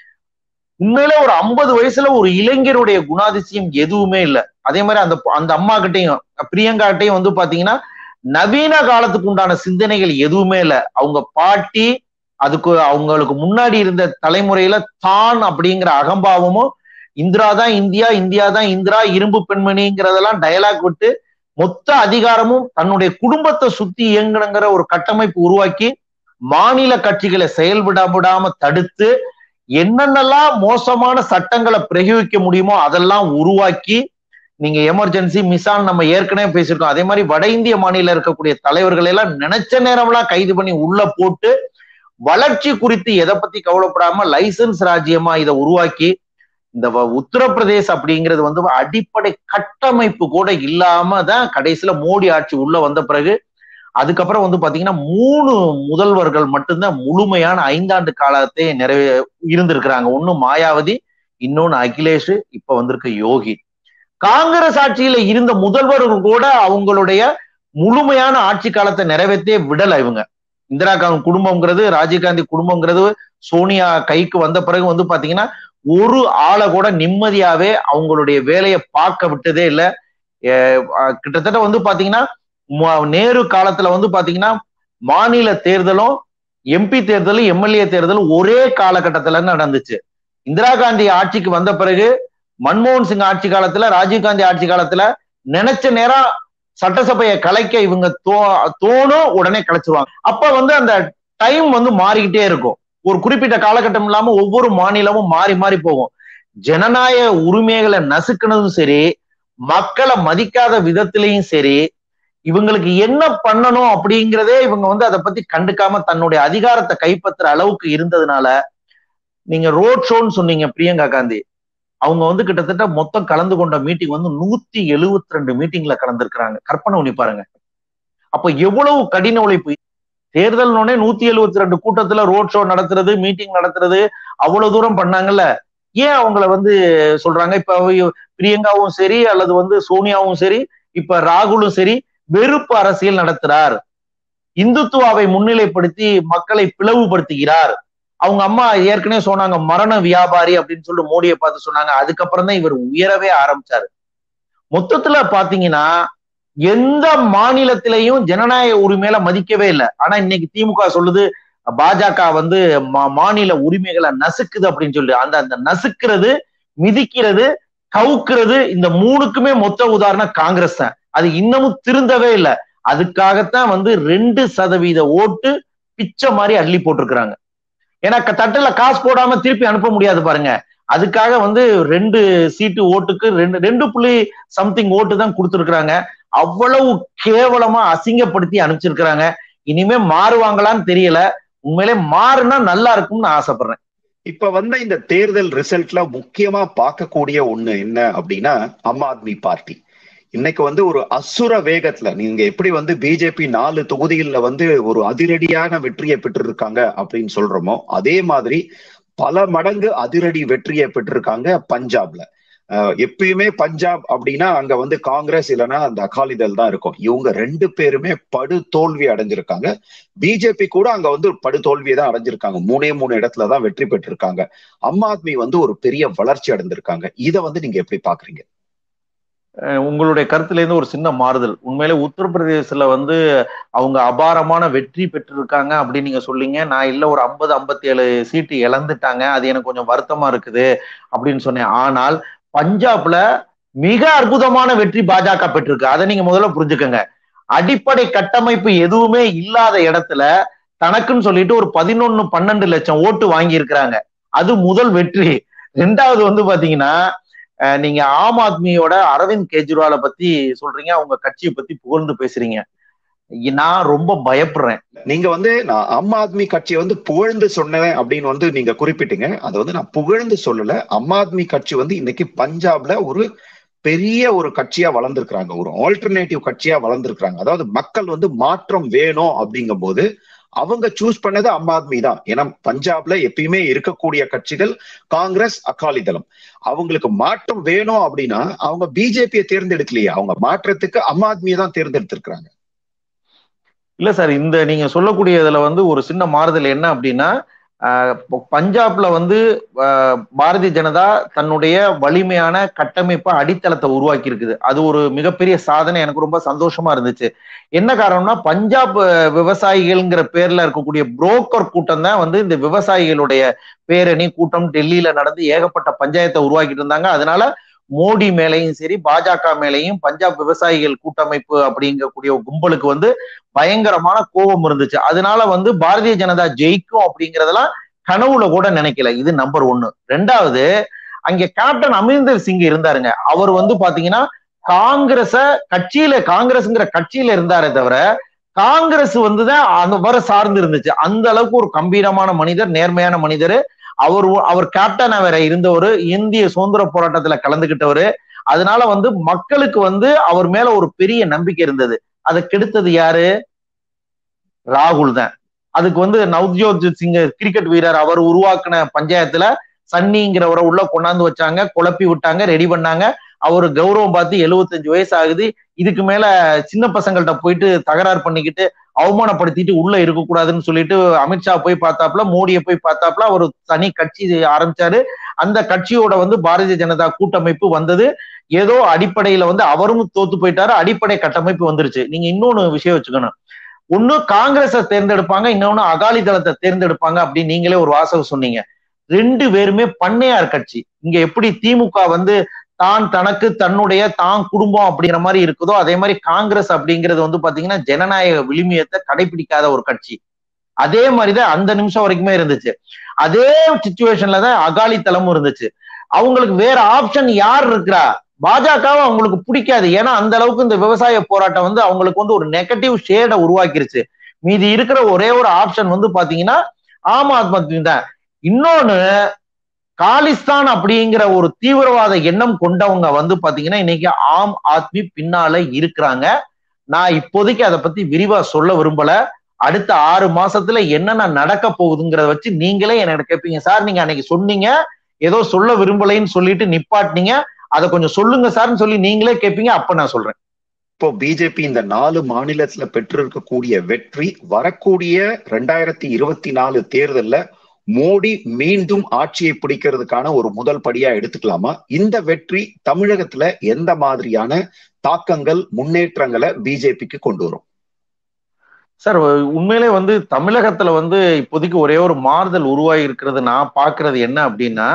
உண்மையில ஒரு 50 வயசுல ஒரு இளைஞருடைய குணாதிசயம் எதுவுமே இல்லை. அதே மாதிரி அந்த அந்த அம்மா கிட்டையும் பிரியங்கா கிட்டையும் வந்து பாத்தீங்கன்னா நவீன காலத்துக்கு உண்டான சிந்தனைகள் எதுவுமே இல்லை. அவங்க பாட்டி அதுக்கு அவங்களுக்கு முன்னாடி இருந்த தலைமுறையில தான் அப்படிங்கிற அகம்பாவமும் இந்திரா தான் இந்தியா, இந்தியா தான் இந்திரா, இரும்பு பெண்மணிங்கிறதெல்லாம் டயலாக் விட்டு மொத்த அதிகாரமும் தன்னுடைய குடும்பத்தை சுத்தி இயங்கணுங்கிற ஒரு கட்டமைப்பு உருவாக்கி மாநில கட்சிகளை செயல்படாம தடுத்து என்னென்னலாம் மோசமான சட்டங்களை பிரயோகிக்க முடியுமோ அதெல்லாம் உருவாக்கி நீங்க எமர்ஜென்சி மிசான் நம்ம ஏற்கனவே பேசியிருக்கோம். அதே மாதிரி வட இந்திய மாநில இருக்கக்கூடிய தலைவர்களை எல்லாம் நினைச்ச நேரம்லாம் கைது பண்ணி உள்ள போட்டு வளர்ச்சி குறித்து எதை பத்தி கவலைப்படாம லைசன்ஸ் ராஜ்யமா இதை உருவாக்கி இந்த உத்தரப்பிரதேச் அப்படிங்கிறது வந்து அடிப்படை கட்டமைப்பு கூட இல்லாம தான் கடைசியில மோடி ஆட்சி உள்ள வந்த பிறகு அதுக்கப்புறம் வந்து பாத்தீங்கன்னா 3 முதல்வர்கள் மட்டும்தான் முழுமையான 5 ஆண்டு காலத்தை இருந்திருக்கிறாங்க. ஒண்ணு மாயாவதி, இன்னொன்னு அகிலேஷ், இப்ப வந்திருக்க யோகி. காங்கிரஸ் ஆட்சியில இருந்த முதல்வர்கள் கூட அவங்களுடைய முழுமையான ஆட்சி காலத்தை நிறைவேற்றே விடல. இவங்க இந்திரா காந்தி குடும்பம்ங்கிறது ராஜீவ்காந்தி குடும்பம்ங்கிறது சோனியா கைக்கு வந்த பிறகு வந்து பாத்தீங்கன்னா ஒரு ஆளை கூட நிம்மதியாவே அவங்களுடைய வேலையை பார்க்க விட்டதே இல்லை. கிட்டத்தட்ட வந்து பாத்தீங்கன்னா நேரு காலத்துல வந்து பாத்தீங்கன்னா மாநில தேர்தலும் எம்பி தேர்தலும் எம்எல்ஏ தேர்தலும் ஒரே காலகட்டத்துல நடந்துச்சு. இந்திரா காந்தி ஆட்சிக்கு வந்த பிறகு மன்மோகன் சிங் ஆட்சி காலத்துல ராஜீவ்காந்தி ஆட்சி காலத்துல நினைச்ச நேரம் சட்டசபையை கலைக்க இவங்க தோணும் உடனே கலைச்சிருவாங்க. அப்ப வந்து அந்த டைம் வந்து மாறிக்கிட்டே இருக்கும். ஒரு குறிப்பிட்ட காலகட்டம் இல்லாம ஒவ்வொரு மாநிலமும் மாறி மாறி போகும். ஜனநாயக உரிமைகளை நசுக்கினதும் சரி, மக்களை மதிக்காத விதத்திலையும் சரி, இவங்களுக்கு என்ன பண்ணணும் அப்படிங்கிறதே இவங்க வந்து அதை பத்தி கண்டுக்காம தன்னுடைய அதிகாரத்தை கைப்பற்றுற அளவுக்கு இருந்ததுனால நீங்க ரோட் ஷோன்னு சொன்னீங்க பிரியங்கா காந்தி, அவங்க வந்து கிட்டத்தட்ட மொத்தம் கலந்து கொண்ட மீட்டிங் வந்து 172 மீட்டிங்ல கலந்துருக்கிறாங்க. கற்பனை பண்ணி பாருங்க. அப்ப எவ்வளவு கடின உழைப்பு. தேர்தல் 172 கூட்டத்துல ரோட் ஷோ நடத்துறது, மீட்டிங் நடத்துறது, அவ்வளவு தூரம் பண்ணாங்கல்ல. ஏன் அவங்கள வந்து சொல்றாங்க? இப்ப பிரியங்காவும் சரி அல்லது வந்து சோனியாவும் சரி இப்ப ராகுலும் சரி வெறுப்பு அரசியல் நடத்துறார், இந்துத்துவாவை முன்னிலைப்படுத்தி மக்களை பிளவுபடுத்துகிறார். அவங்க அம்மா ஏற்கனவே சொன்னாங்க மரண வியாபாரி அப்படின்னு சொல்லிட்டு மோடியை பார்த்து சொன்னாங்க. அதுக்கப்புறம் தான் இவர் உயரவே ஆரம்பிச்சாரு. மொத்தத்துல பாத்தீங்கன்னா எந்த மாநிலத்திலையும் ஜனநாயக உரிமையில மதிக்கவே இல்லை. ஆனா இன்னைக்கு திமுக சொல்லுது பாஜக வந்து மாநில உரிமைகளை நசுக்குது அப்படின்னு சொல்லி. அந்த நசுக்கிறது, மிதிக்கிறது, கவுக்குறது, இந்த 3க்குமே மொத்த உதாரணம் காங்கிரஸ் தான். அது இன்னமும் திருந்தவே இல்லை. அதுக்காகத்தான் வந்து 2% ஓட்டு பிச்சை மாதிரி அள்ளி போட்டிருக்கிறாங்க. ஏன்னா தட்டுல காசு போடாம திருப்பி அனுப்ப முடியாது பாருங்க. அதுக்காக வந்து 2 சீட்டு ஓட்டுக்கு 2 ஓட்டு தான் கொடுத்துருக்குறாங்க. அவ்வளவு கேவலமா அசிங்கப்படுத்தி அனுப்பிச்சிருக்கிறாங்க. இனிமே மாறுவாங்களான்னு தெரியல. உண்மையிலே மாறுனா நல்லா இருக்கும்னு ஆசைப்படுறேன். இப்ப வந்த இந்த தேர்தல் ரிசல்ட்ல முக்கியமா பார்க்கக்கூடிய ஒண்ணு என்ன அப்படின்னா, ஆம் ஆத்மி பார்ட்டி இன்னைக்கு வந்து ஒரு அசுர வேகத்துல, நீங்க எப்படி வந்து பிஜேபி 4 தொகுதிகள்ல வந்து ஒரு அதிரடியான வெற்றியை பெற்றிருக்காங்க அப்படின்னு சொல்றோமோ, அதே மாதிரி பல மடங்கு அதிரடி வெற்றியை பெற்றிருக்காங்க பஞ்சாப்ல. எப்பயுமே பஞ்சாப் அப்படின்னா அங்க வந்து காங்கிரஸ் இல்லைன்னா அந்த அகாலிதள் தான் இருக்கும். இவங்க 2 பேருமே படு தோல்வி அடைஞ்சிருக்காங்க. பிஜேபி கூட அங்க வந்து படு தோல்வியை தான் அடைஞ்சிருக்காங்க. 3 இடத்துலதான் வெற்றி பெற்றிருக்காங்க. ஆம் ஆத்மி வந்து ஒரு பெரிய வளர்ச்சி அடைந்திருக்காங்க. இதை வந்து நீங்க எப்படி பாக்குறீங்க? உங்களுடைய கருத்துல இருந்து ஒரு சின்ன மாறுதல். உண்மையிலே உத்தரப்பிரதேசத்துல வந்து அவங்க அபாரமான வெற்றி பெற்றிருக்காங்க அப்படின்னு நீங்க சொல்லிங்க. நான் இல்ல ஒரு 50-57 சீட்டு இழந்துட்டாங்க, அது எனக்கு கொஞ்சம் வருத்தமா இருக்குது அப்படின்னு சொன்னேன். ஆனால் பஞ்சாப்ல மிக அற்புதமான வெற்றி பாஜக பெற்றிருக்கு. அதை நீங்க முதல்ல புரிஞ்சுக்கங்க. அடிப்படை கட்டமைப்பு எதுவுமே இல்லாத இடத்துல தனக்குன்னு சொல்லிட்டு ஒரு 11-12 லட்சம் ஓட்டு வாங்கி இருக்கிறாங்க. அது முதல் வெற்றி. 2வது வந்து பாத்தீங்கன்னா, நீங்க ஆம் ஆத்மியோட அரவிந்த் கெஜ்ரிவாலை பத்தி சொல்றீங்க, அவங்க கட்சியை பத்தி புகழ்ந்து பேசுறீங்க. நான் ரொம்ப பயப்படுறேன். நீங்க வந்து நான் ஆம் ஆத்மி கட்சியை வந்து புகழ்ந்து சொன்னேன் அப்படின்னு வந்து நீங்க குறிப்பிட்டீங்க. அதை வந்து நான் புகழ்ந்து சொல்லல. ஆம் ஆத்மி கட்சி வந்து இன்னைக்கு பஞ்சாப்ல ஒரு பெரிய ஒரு கட்சியா வளர்ந்துருக்காங்க, ஒரு ஆல்டர்னேட்டிவ் கட்சியா வளர்ந்துருக்காங்க. அதாவது மக்கள் வந்து மாற்றம் வேணும் அப்படிங்கும் போது அவங்க சூஸ் பண்ணது ஆம் ஆத்மி தான். ஏன்னா பஞ்சாப்ல எப்பயுமே இருக்கக்கூடிய கட்சிகள் காங்கிரஸ், அகாலிதளம். அவங்களுக்கு மாற்றம் வேணும் அப்படின்னா அவங்க பிஜேபியை தேர்ந்தெடுக்கலையே, அவங்க மாற்றத்துக்கு ஆம் ஆத்மியை தான் தேர்ந்தெடுத்திருக்கிறாங்க. இல்ல சார், இந்த நீங்க சொல்லக்கூடிய இதுல வந்து ஒரு சின்ன மாறுதல் என்ன அப்படின்னா, பஞ்சாப்ல வந்து பாரதிய ஜனதா தன்னுடைய வலிமையான கட்டமைப்பு அடித்தளத்தை உருவாக்கி இருக்குது. அது ஒரு மிகப்பெரிய சாதனை. எனக்கு ரொம்ப சந்தோஷமா இருந்துச்சு. என்ன காரணம்னா, பஞ்சாப் விவசாயிகள்ங்கிற பேர்ல இருக்கக்கூடிய புரோக்கர் கூட்டம் தான் வந்து இந்த விவசாயிகளுடைய பேரணி கூட்டம் டெல்லியில நடந்து ஏகப்பட்ட பஞ்சாயத்தை உருவாக்கிட்டு இருந்தாங்க. அதனால மோடி மேலையும் சரி, பாஜக மேலையும் பஞ்சாப் விவசாயிகள் கூட்டமைப்பு அப்படிங்கக்கூடிய கும்பலுக்கு வந்து பயங்கரமான கோபம் இருந்துச்சு. அதனால வந்து பாரதிய ஜனதா ஜெயிக்கும் அப்படிங்கறதெல்லாம் கனவுல கூட நினைக்கல. இது நம்பர் 1. 2வது, அங்க கேப்டன் அமரிந்தர் சிங் இருந்தாருங்க. அவர் வந்து பாத்தீங்கன்னா காங்கிரஸ்ங்கிற கட்சியில இருந்தாரே தவிர காங்கிரஸ் வந்துதான் அந்த வர சார்ந்து இருந்துச்சு. அந்த அளவுக்கு ஒரு கம்பீரமான மனிதர், நேர்மையான மனிதர். அவர் கேப்டனா வேற இருந்தவர், இந்திய சுதந்திர போராட்டத்துல கலந்துகிட்டவரு. அதனால வந்து மக்களுக்கு வந்து அவர் மேல ஒரு பெரிய நம்பிக்கை இருந்தது. அதை கெடுத்தது யாரு? ராகுல் தான். அதுக்கு வந்து நவ்ஜோத் சிங் கிரிக்கெட் வீரர், அவர் உருவாக்குன பஞ்சாயத்துல சன்னிங்கிறவரை உள்ள கொண்டாந்து வச்சாங்க, குழப்பி விட்டாங்க, ரெடி பண்ணாங்க. அவரு கௌரவம் பார்த்து 75 வயசு ஆகுது. இதுக்கு மேல சின்ன பசங்கள்ட்ட போயிட்டு தகராறு பண்ணிக்கிட்டு அவமானப்படுத்திட்டு உள்ள இருக்கக்கூடாதுன்னு சொல்லிட்டு அமித்ஷா போய் பார்த்தாப்ல, மோடியை போய் பார்த்தாப்ல. அவர் தனி கட்சி ஆரம்பிச்சாரு. அந்த கட்சியோட வந்து பாரதிய ஜனதா கூட்டமைப்பு வந்தது. ஏதோ அடிப்படையில வந்து அவரும் தோத்து போயிட்டாரு. அடிப்படை கட்டமைப்பு வந்துருச்சு. நீங்க இன்னொன்னு விஷயம் வச்சுக்கணும். ஒண்ணு காங்கிரஸை தேர்ந்தெடுப்பாங்க, இன்னொன்னு அகாலிதளத்தை தேர்ந்தெடுப்பாங்க அப்படின்னு நீங்களே ஒரு வாசகம் சொன்னீங்க. 2 பேருமே பண்ணையார் கட்சி. இங்க எப்படி திமுக வந்து தனக்கு தன்னுடைய குடும்பம் அப்படிங்கிற மாதிரி இருக்குதோ, அதே மாதிரி காங்கிரஸ் அப்படிங்கிறது வந்து பாத்தீங்கன்னா ஜனநாயக விழுமியத்தை கடைபிடிக்காத ஒரு கட்சி. அதே மாதிரிதான் அந்த நிமிஷம் வரைக்குமே இருந்துச்சு. அதே சிச்சுவேஷன்ல தான் அகாலிதளமும் இருந்துச்சு. அவங்களுக்கு வேற ஆப்ஷன் யார் இருக்கிறா? பாஜகவை அவங்களுக்கு பிடிக்காது. ஏன்னா அந்த அளவுக்கு இந்த விவசாய போராட்டம் வந்து அவங்களுக்கு வந்து ஒரு நெகட்டிவ் ஷேடை உருவாக்கிருச்சு. மீதி இருக்கிற ஒரே ஒரு ஆப்ஷன் வந்து பாத்தீங்கன்னா ஆம் ஆத்மி தான். இன்னொன்னு, காலிஸ்தான் அப்படிங்கிற ஒரு தீவிரவாத எண்ணம் கொண்டவங்க வந்து பாத்தீங்கன்னா இன்னைக்கு ஆம் ஆத்மி பின்னால இருக்கிறாங்க. நான் இப்போதைக்கு அதை பத்தி விரிவா சொல்ல விரும்பல. அடுத்த 6 மாசத்துல என்னென்ன நடக்க போகுதுங்கிறத வச்சு நீங்களே என்ன கேட்பீங்க. சார், நீங்க அன்னைக்கு சொன்னீங்க, ஏதோ சொல்ல விரும்பலைன்னு சொல்லிட்டு நிப்பாட்டினீங்க, அதை கொஞ்சம் சொல்லுங்க சார்ன்னு சொல்லி நீங்களே கேட்பீங்க. அப்ப நான் சொல்றேன். இப்போ பிஜேபி இந்த 4 மாநிலத்துல பெற்றிருக்கக்கூடிய வெற்றி வரக்கூடிய 2024 தேர்தல்ல மோடி மீண்டும் ஆட்சியை பிடிக்கிறதுக்கான ஒரு முதல் படியா எடுத்துக்கலாமா? இந்த வெற்றி தமிழகத்துல எந்த மாதிரியான தாக்கங்கள், முன்னேற்றங்களை பிஜேபிக்கு கொண்டு வரும்? சார், உண்மையிலே வந்து தமிழகத்துல வந்து இப்போதைக்கு ஒரே ஒரு மாறுதல் உருவாகி இருக்கிறது நான் பாக்குறது என்ன அப்படின்னா,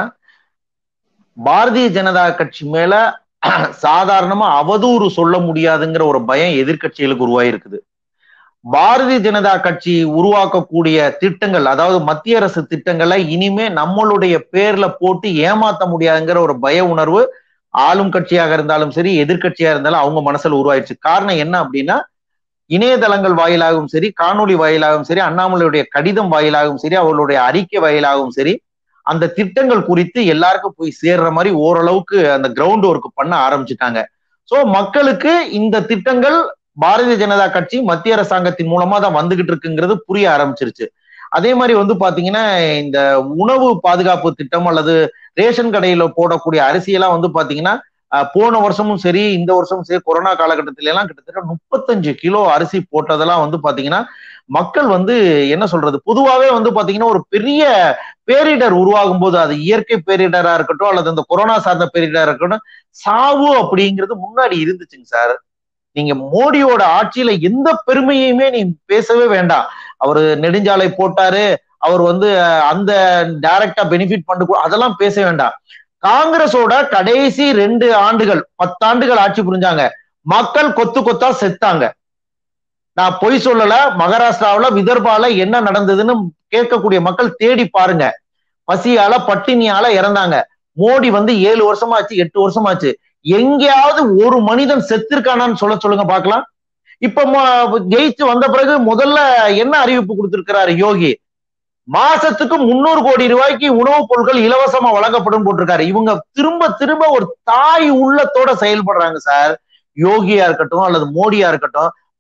பாரதிய ஜனதா கட்சி மேல சாதாரணமா அவதூறு சொல்ல முடியாதுங்கிற ஒரு பயம் எதிர்கட்சிகளுக்கு உருவாகி இருக்குது. பாரதிய ஜனதா கட்சி உருவாக்கக்கூடிய திட்டங்கள், அதாவது மத்திய அரசு திட்டங்களை இனிமே நம்மளுடைய பேர்ல போட்டு ஏமாத்த முடியாதுங்கிற ஒரு பய உணர்வு ஆளும் கட்சியாக இருந்தாலும் சரி, எதிர்கட்சியா இருந்தாலும் அவங்க மனசுல உருவாயிடுச்சு. காரணம் என்ன அப்படின்னா, இணையதளங்கள் வாயிலாகவும் சரி, காணொலி வாயிலாகவும் சரி, அண்ணாமலையுடைய கடிதம் வாயிலாகவும் சரி, அவர்களுடைய அறிக்கை வாயிலாகவும் சரி, அந்த திட்டங்கள் குறித்து எல்லாருக்கும் போய் சேர்ற மாதிரி ஓரளவுக்கு அந்த கிரவுண்ட் ஒர்க் பண்ண ஆரம்பிச்சுட்டாங்க. சோ மக்களுக்கு இந்த திட்டங்கள் பாரதிய ஜனதா கட்சி மத்திய அரசாங்கத்தின் மூலமா தான் வந்துகிட்டு இருக்குங்கிறது புரிய ஆரம்பிச்சிருச்சு. அதே மாதிரி வந்து பாத்தீங்கன்னா, இந்த உணவு பாதுகாப்பு திட்டம் அல்லது ரேஷன் கடையில போடக்கூடிய அரிசியெல்லாம் வந்து பாத்தீங்கன்னா, போன வருஷமும் சரி, இந்த வருஷமும் சரி, கொரோனா காலகட்டத்தில எல்லாம் கிட்டத்தட்ட 35 கிலோ அரிசி போட்டதெல்லாம் வந்து பாத்தீங்கன்னா, மக்கள் வந்து என்ன சொல்றது, பொதுவாகவே வந்து பாத்தீங்கன்னா ஒரு பெரிய பேரிடர் உருவாகும் போது, அது இயற்கை பேரிடரா இருக்கட்டும் அல்லது இந்த கொரோனா சார்ந்த பேரிடரா இருக்கட்டும், சாவு அப்படிங்கிறது முன்னாடி இருந்துச்சுங்க சார். நீங்க மோடியோட ஆட்சியில எந்த பெருமையுமே நீ பேசவே வேண்டாம். அவரு நெடுஞ்சாலை போட்டாரு, அவர் வந்து அந்த டைரக்டா பெனிஃபிட் பண்ணு, அதெல்லாம் பேச வேண்டாம். காங்கிரஸோட கடைசி 2 ஆண்டுகள் 10 ஆண்டுகள் ஆட்சி புரிஞ்சாங்க. மக்கள் கொத்து கொத்தா செத்தாங்க. நான் பொய் சொல்லல. மகாராஷ்டிராவில, விதர்பால என்ன நடந்ததுன்னு கேட்கக்கூடிய மக்கள் தேடி பாருங்க. பசியால பட்டினியால இறந்தாங்க. மோடி வந்து 7 வருஷமாச்சு, 8 வருஷமாச்சு. எங்கேயாவது ஒரு மனிதன் செத்திருக்கானான்னு சொல்லுங்க பாக்கலாம். இப்ப ஜெயிச்சு வந்த பிறகு முதல்ல என்ன அறிவிப்பு கொடுத்திருக்கிறாரு யோகி? மாசத்துக்கு 300 கோடி ரூபாய்க்கு உணவுப் பொருட்கள் இலவசமா வழங்கப்படும் போட்டிருக்காரு. இவங்க திரும்ப திரும்ப ஒரு தாய் உள்ளத்தோட செயல்படுறாங்க சார். யோகியா இருக்கட்டும் அல்லது மோடியா இருக்கட்டும்,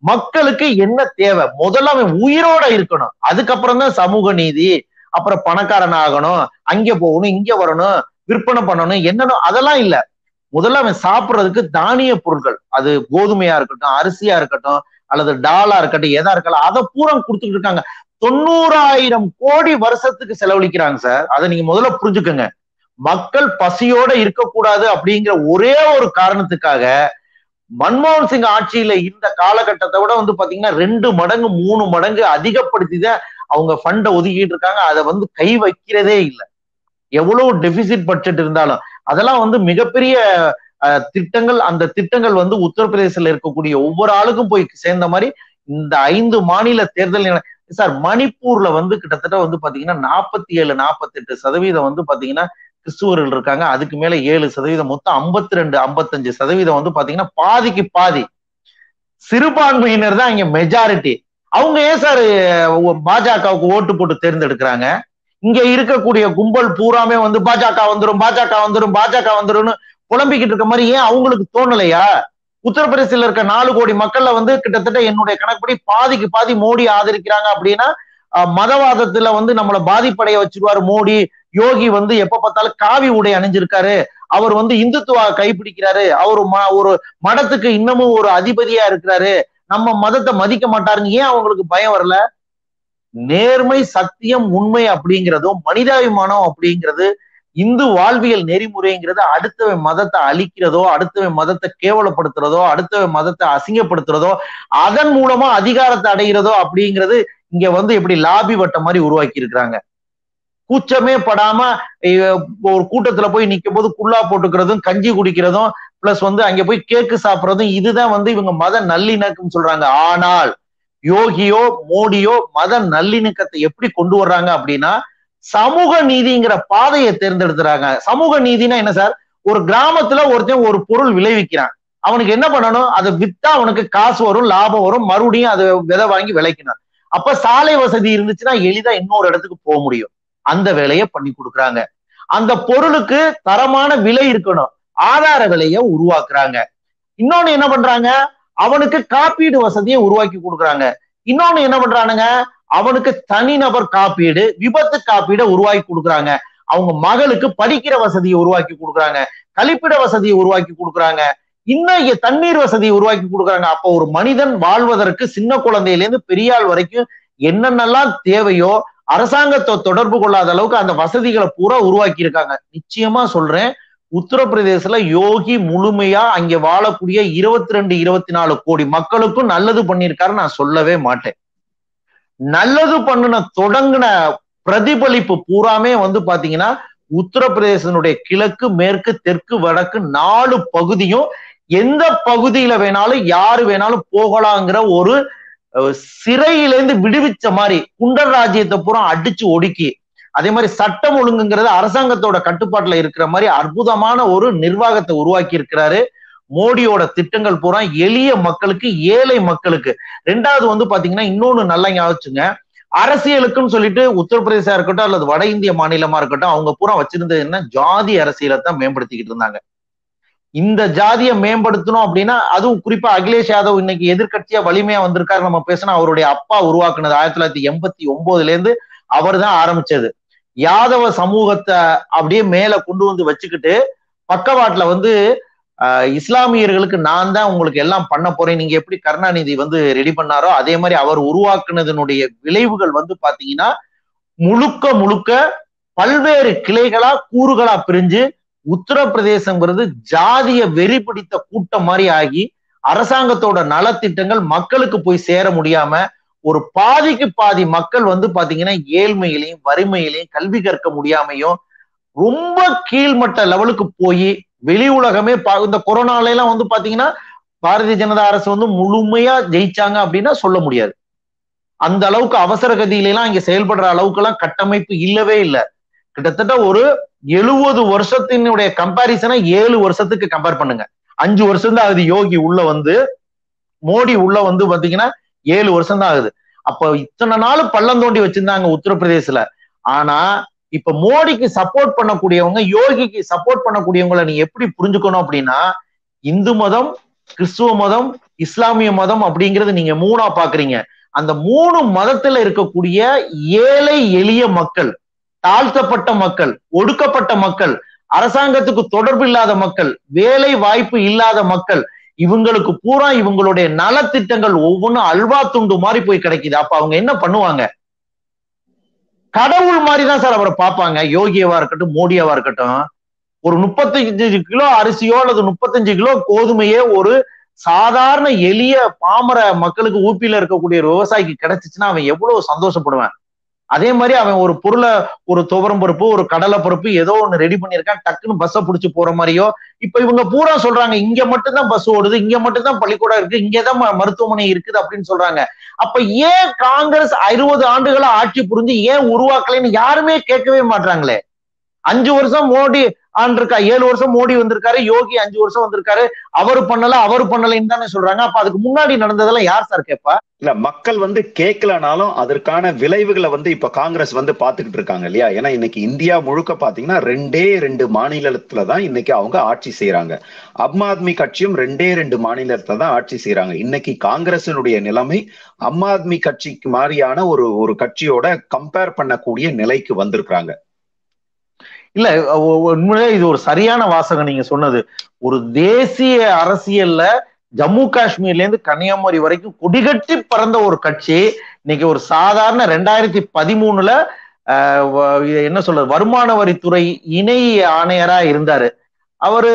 மக்களுக்கு என்ன தேவை, முதல்ல அவன் உயிரோட இருக்கணும், அதுக்கப்புறம் தான் சமூக நீதி, அப்புறம் பணக்காரன் ஆகணும், அங்க போகணும் இங்க வரணும் விற்பனை பண்ணணும் என்னன்னு அதெல்லாம் இல்ல. முதல்ல அவன் சாப்பிடுறதுக்கு தானிய பொருட்கள், அது கோதுமையா இருக்கட்டும், அரிசியா இருக்கட்டும், அல்லது டாலா இருக்கட்டும், எதா இருக்கலாம், அதை பூரா கொடுத்துட்டு இருக்காங்க. 90,000 கோடி வருஷத்துக்கு செலவழிக்கிறாங்க சார். அதை நீங்க முதல்ல புரிஞ்சுக்கோங்க. மக்கள் பசியோட இருக்கக்கூடாது அப்படிங்கிற ஒரே ஒரு காரணத்துக்காக மன்மோகன் சிங் ஆட்சியில இந்த காலகட்டத்தை விட பாத்தீங்கன்னா 2 மடங்கு 3 மடங்கு அதிகப்படுத்திதான் அவங்க ஃபண்டை ஒதுக்கிட்டு இருக்காங்க. அதை கை வைக்கிறதே இல்லை. எவ்வளவு டெபிசிட் பட்ஜெட் இருந்தாலும் அதெல்லாம் மிகப்பெரிய திட்டங்கள். அந்த திட்டங்கள் உத்தரப்பிரதேசல இருக்கக்கூடிய ஒவ்வொரு ஆளுக்கும் போய் சேர்ந்த மாதிரி இந்த 5 மாநில தேர்தல் சார். மணிப்பூர்ல கிட்டத்தட்ட பாத்தீங்கன்னா 47-48% பாத்தீங்கன்னா கிறிஸ்துவர்கள் இருக்காங்க. அதுக்கு மேல 7%, மொத்தம் 52-55% பாத்தீங்கன்னா பாதிக்கு பாதி சிறுபான்மையினர் தான் இங்க மெஜாரிட்டி. அவங்க ஏன் சார் பாஜகவுக்கு ஓட்டு போட்டு தேர்ந்தெடுக்கிறாங்க? இங்க இருக்கக்கூடிய கும்பல் பூராமே பாஜக வந்துரும் பாஜக வந்துரும் பாஜக வந்துரும்னு புலம்பிக்கிட்டு இருக்க மாதிரி ஏன் அவங்களுக்கு தோணலையா? உத்தரப்பிரதேசல இருக்க 4 கோடி மக்கள்ல கிட்டத்தட்ட என்னுடைய கணக்குப்படி பாதிக்கு பாதி மோடி ஆதரிக்கிறாங்க. அப்படின்னா மதவாதத்துல நம்மளை பாதிப்படைய வச்சிருவாரு மோடி. யோகி எப்ப பார்த்தாலும் காவி உடை அணிஞ்சிருக்காரு, அவர் இந்துத்துவ கைப்பிடிக்கிறாரு, அவர் ஒரு மடத்துக்கு இன்னமும் ஒரு அதிபதியா இருக்கிறாரு, நம்ம மதத்தை மதிக்க மாட்டாருன்னு ஏன் அவங்களுக்கு பயம் வரல? நேர்மை, சத்தியம், உண்மை அப்படிங்கிறதும் மனிதாபிமானம் அப்படிங்கிறது, இந்து வாழ்வியல் நெறிமுறைங்கிறது அடுத்தவன் மதத்தை அழிக்கிறதோ, அடுத்தவன் மதத்தை கேவலப்படுத்துறதோ, அடுத்தவன் மதத்தை அசிங்கப்படுத்துறதோ, அதன் மூலமா அதிகாரத்தை அடைகிறதோ அப்படிங்கிறது இங்க எப்படி லாபி வட்டம் மாதிரி உருவாக்கி இருக்கிறாங்க. கூச்சமே படாம ஒரு கூட்டத்துல போய் நிக்கும் போது குல்லா போட்டுக்கிறதும் கஞ்சி குடிக்கிறதும் பிளஸ் அங்க போய் கேக்கு சாப்பிடுறதும் இதுதான் இவங்க மத நல்லிணக்கம் சொல்றாங்க. ஆனால் யோகியோ மோடியோ மத நல்லிணக்கத்தை எப்படி கொண்டு வர்றாங்க அப்படின்னா சமூக நீதிங்கிற பாதையை தேர்ந்தெடுத்துறாங்க. சமூக நீதினா என்ன சார்? ஒரு கிராமத்துல ஒருத்தன் ஒரு பொருள் விளைவிக்கிறான், அவனுக்கு என்ன பண்ணணும்? அதை வித்தா அவனுக்கு காசு வரும், லாபம் வரும், மறுபடியும் அதை விதை வாங்கி விளைக்கணும். அப்ப சாலை வசதி இருந்துச்சுன்னா எளிதா இன்னொரு இடத்துக்கு போக முடியும். அந்த வேலையை பண்ணி கொடுக்குறாங்க. அந்த பொருளுக்கு தரமான விலை இருக்கணும், ஆதார விலையை உருவாக்குறாங்க. இன்னொன்னு என்ன பண்றாங்க? அவனுக்கு காப்பீடு வசதியை உருவாக்கி கொடுக்குறாங்க. இன்னொன்னு என்ன பண்றானுங்க? அவனுக்கு தனிநபர் காப்பீடு, விபத்து காப்பீடை உருவாக்கி கொடுக்குறாங்க. அவங்க மகளுக்கு படிக்கிற வசதியை உருவாக்கி கொடுக்குறாங்க, கழிப்பிட வசதியை உருவாக்கி கொடுக்குறாங்க, இன்னும் தண்ணீர் வசதியை உருவாக்கி கொடுக்குறாங்க. அப்போ ஒரு மனிதன் வாழ்வதற்கு சின்ன குழந்தையில இருந்து பெரியாள் வரைக்கும் என்னென்னலாம் தேவையோ அரசாங்கத்தை தொடர்பு கொள்ளாத அளவுக்கு அந்த வசதிகளை பூரா உருவாக்கி இருக்காங்க. நிச்சயமா சொல்றேன், உத்தரப்பிரதேசல யோகி முழுமையா அங்க வாழக்கூடிய 22-24 கோடி மக்களுக்கும் நல்லது பண்ணியிருக்காரு நான் சொல்லவே மாட்டேன். நல்லது பண்ணுன தொடங்கின பிரதிபலிப்பு பூராமே பாத்தீங்கன்னா உத்தரப்பிரதேசனுடைய கிழக்கு, மேற்கு, தெற்கு, வடக்கு 4 பகுதியும் எந்த பகுதியில வேணாலும் யாரு வேணாலும் போகலாங்கிற ஒரு சிறையிலேருந்து விடுவிச்ச மாதிரி குண்டர் ராஜ்யத்தை பூரா அடிச்சு ஒடுக்கி, அதே மாதிரி சட்டம் ஒழுங்குங்கிறது அரசாங்கத்தோட கட்டுப்பாட்டுல இருக்கிற மாதிரி அற்புதமான ஒரு நிர்வாகத்தை உருவாக்கி இருக்கிறாரு. மோடியோட திட்டங்கள் பூரா எளிய மக்களுக்கு, ஏழை மக்களுக்கு. ரெண்டாவது பாத்தீங்கன்னா இன்னொன்னு நல்லா ஞாபகச்சுங்க, அரசியலுக்குன்னு சொல்லிட்டு உத்தரப்பிரதேசா இருக்கட்டும் அல்லது வட இந்திய மாநிலமா இருக்கட்டும் அவங்க பூரா வச்சிருந்தது என்ன, ஜாதி அரசியலை தான் மேம்படுத்திக்கிட்டு இருந்தாங்க. இந்த ஜாதியை மேம்படுத்தணும் அப்படின்னா, அதுவும் குறிப்பா அகிலேஷ் யாதவ் இன்னைக்கு எதிர்கட்சியா வலிமையா வந்திருக்காரு. நம்ம பேசினா அவருடைய அப்பா உருவாக்குனது 1989 அவர் தான் ஆரம்பிச்சது. யாதவ சமூகத்தை அப்படியே மேல கொண்டு வச்சுக்கிட்டு பக்கவாட்டுல இஸ்லாமியர்களுக்கு நான் தான் உங்களுக்கு எல்லாம் பண்ண போறேன், நீங்க எப்படி கருணாநிதி ரெடி பண்ணாரோ அதே மாதிரி அவர் உருவாக்குனதனுடைய விளைவுகள் பாத்தீங்கன்னா முழுக்க முழுக்க பல்வேறு கிளைகளா கூறுகளா பிரிஞ்சு உத்தரப்பிரதேசங்கிறது ஜாதிய வெறி பிடித்த கூட்டம் மாதிரி ஆகி அரசாங்கத்தோட நலத்திட்டங்கள் மக்களுக்கு போய் சேர முடியாம ஒரு பாதிக்கு பாதி மக்கள் பாத்தீங்கன்னா ஏழ்மையிலையும் வறுமையிலையும் கல்வி கற்க முடியாமையும் ரொம்ப கீழ்மட்ட லெவலுக்கு போய் வெளி உலகமே இந்த கொரோனால எல்லாம் பாத்தீங்கன்னா பாரதிய ஜனதா அரசு முழுமையா ஜெயிச்சாங்க அப்படின்னா சொல்ல முடியாது. அந்த அளவுக்கு அவசர கதியில எல்லாம் இங்க செயல்படுற அளவுக்கு எல்லாம் கட்டமைப்பு இல்லவே இல்லை. கிட்டத்தட்ட ஒரு 70 வருஷத்தினுடைய கம்பாரிசனை 7 வருஷத்துக்கு கம்பேர் பண்ணுங்க. 5 வருஷம் தான் ஆகுது யோகி உள்ள மோடி உள்ள பாத்தீங்கன்னா 7 வருஷம் தான் ஆகுது. அப்ப இத்தனை நாள் பள்ளம் தோண்டி வச்சிருந்தாங்க உத்தரப்பிரதேசல. ஆனா இப்ப மோடிக்கு சப்போர்ட் பண்ணக்கூடியவங்க, யோகிக்கு சப்போர்ட் பண்ணக்கூடியவங்களை நீ எப்படி புரிஞ்சுக்கணும் அப்படின்னா, இந்து மதம், கிறிஸ்துவ மதம், இஸ்லாமிய மதம் அப்படிங்கிறது நீங்க மூணா பாக்குறீங்க. அந்த 3 மதத்துல இருக்கக்கூடிய ஏழை எளிய மக்கள், தாழ்த்தப்பட்ட மக்கள், ஒடுக்கப்பட்ட மக்கள், அரசாங்கத்துக்கு தொடர்பு இல்லாத மக்கள், வேலை வாய்ப்பு இல்லாத மக்கள், இவங்களுக்கு பூரா இவங்களுடைய நலத்திட்டங்கள் ஒவ்வொன்றும் அல்வா துண்டு மாதிரி போய் கிடைக்குது. அப்ப அவங்க என்ன பண்ணுவாங்க? கடவுள் மாதிரிதான் சார் அவரை பார்ப்பாங்க. யோகியவா இருக்கட்டும், மோடியாவா இருக்கட்டும். ஒரு 35 கிலோ அரிசியோ அல்லது 35 கிலோ கோதுமையே ஒரு சாதாரண எளிய பாமர மக்களுக்கு ஊப்பியில இருக்கக்கூடிய விவசாயிக்கு கிடைச்சிச்சுன்னா அவன் எவ்வளவு சந்தோஷப்படுவான். அதே மாதிரி அவன் ஒரு பொருளை, ஒரு துவரம் பருப்பு, ஒரு கடலை பருப்பு ஏதோ ஒண்ணு ரெடி பண்ணியிருக்கான், டக்குன்னு பஸ்ஸை பிடிச்சு போற மாதிரியோ. இப்ப இவங்க பூரா சொல்றாங்க இங்க மட்டும்தான் பஸ் ஓடுது, இங்க மட்டும்தான் பள்ளிக்கூடம் இருக்கு, இங்கதான் மருத்துவமனை இருக்குது அப்படின்னு சொல்றாங்க. அப்ப ஏன் காங்கிரஸ் 60 ஆண்டுகளா ஆட்சி புரிஞ்சு ஏன் உருவாக்கலைன்னு யாருமே கேட்கவே மாட்டாங்களே. 5 வருஷம் மோடி ஆண்டிருக்கா, 7 வருஷம் மோடி வந்திருக்காரு, யோகி 5 வருஷம் வந்திருக்காரு, அவரு பண்ணலைன்னு தானே சொல்றாங்க. அப்ப அதுக்கு முன்னாடி நடந்ததெல்லாம் யார் சார் கேட்பா? இல்ல, மக்கள் கேட்கலனாலும் அதற்கான விளைவுகளை இப்ப காங்கிரஸ் பாத்துக்கிட்டு இருக்காங்க இல்லையா? ஏன்னா இன்னைக்கு இந்தியா முழுக்க பாத்தீங்கன்னா 2 மாநிலத்துலதான் இன்னைக்கு அவங்க ஆட்சி செய்யறாங்க. ஆம் ஆத்மி கட்சியும் 2 மாநிலத்துல தான் ஆட்சி செய்யறாங்க. இன்னைக்கு காங்கிரசினுடைய நிலைமை ஆம் ஆத்மி கட்சிக்கு மாதிரியான ஒரு கட்சியோட கம்பேர் பண்ணக்கூடிய நிலைக்கு வந்திருக்காங்க. இல்ல, உண்மையிலே இது ஒரு சரியான வாசகம் நீங்க சொன்னது. ஒரு தேசிய அரசியல்ல ஜம்மு காஷ்மீர்ல இருந்து கன்னியாகுமரி வரைக்கும் கொடிகட்டி பறந்த ஒரு கட்சி இன்னைக்கு ஒரு சாதாரண 2013 என்ன சொல்றது, வருமான வரித்துறை இணை ஆணையரா இருந்தாரு. அவரு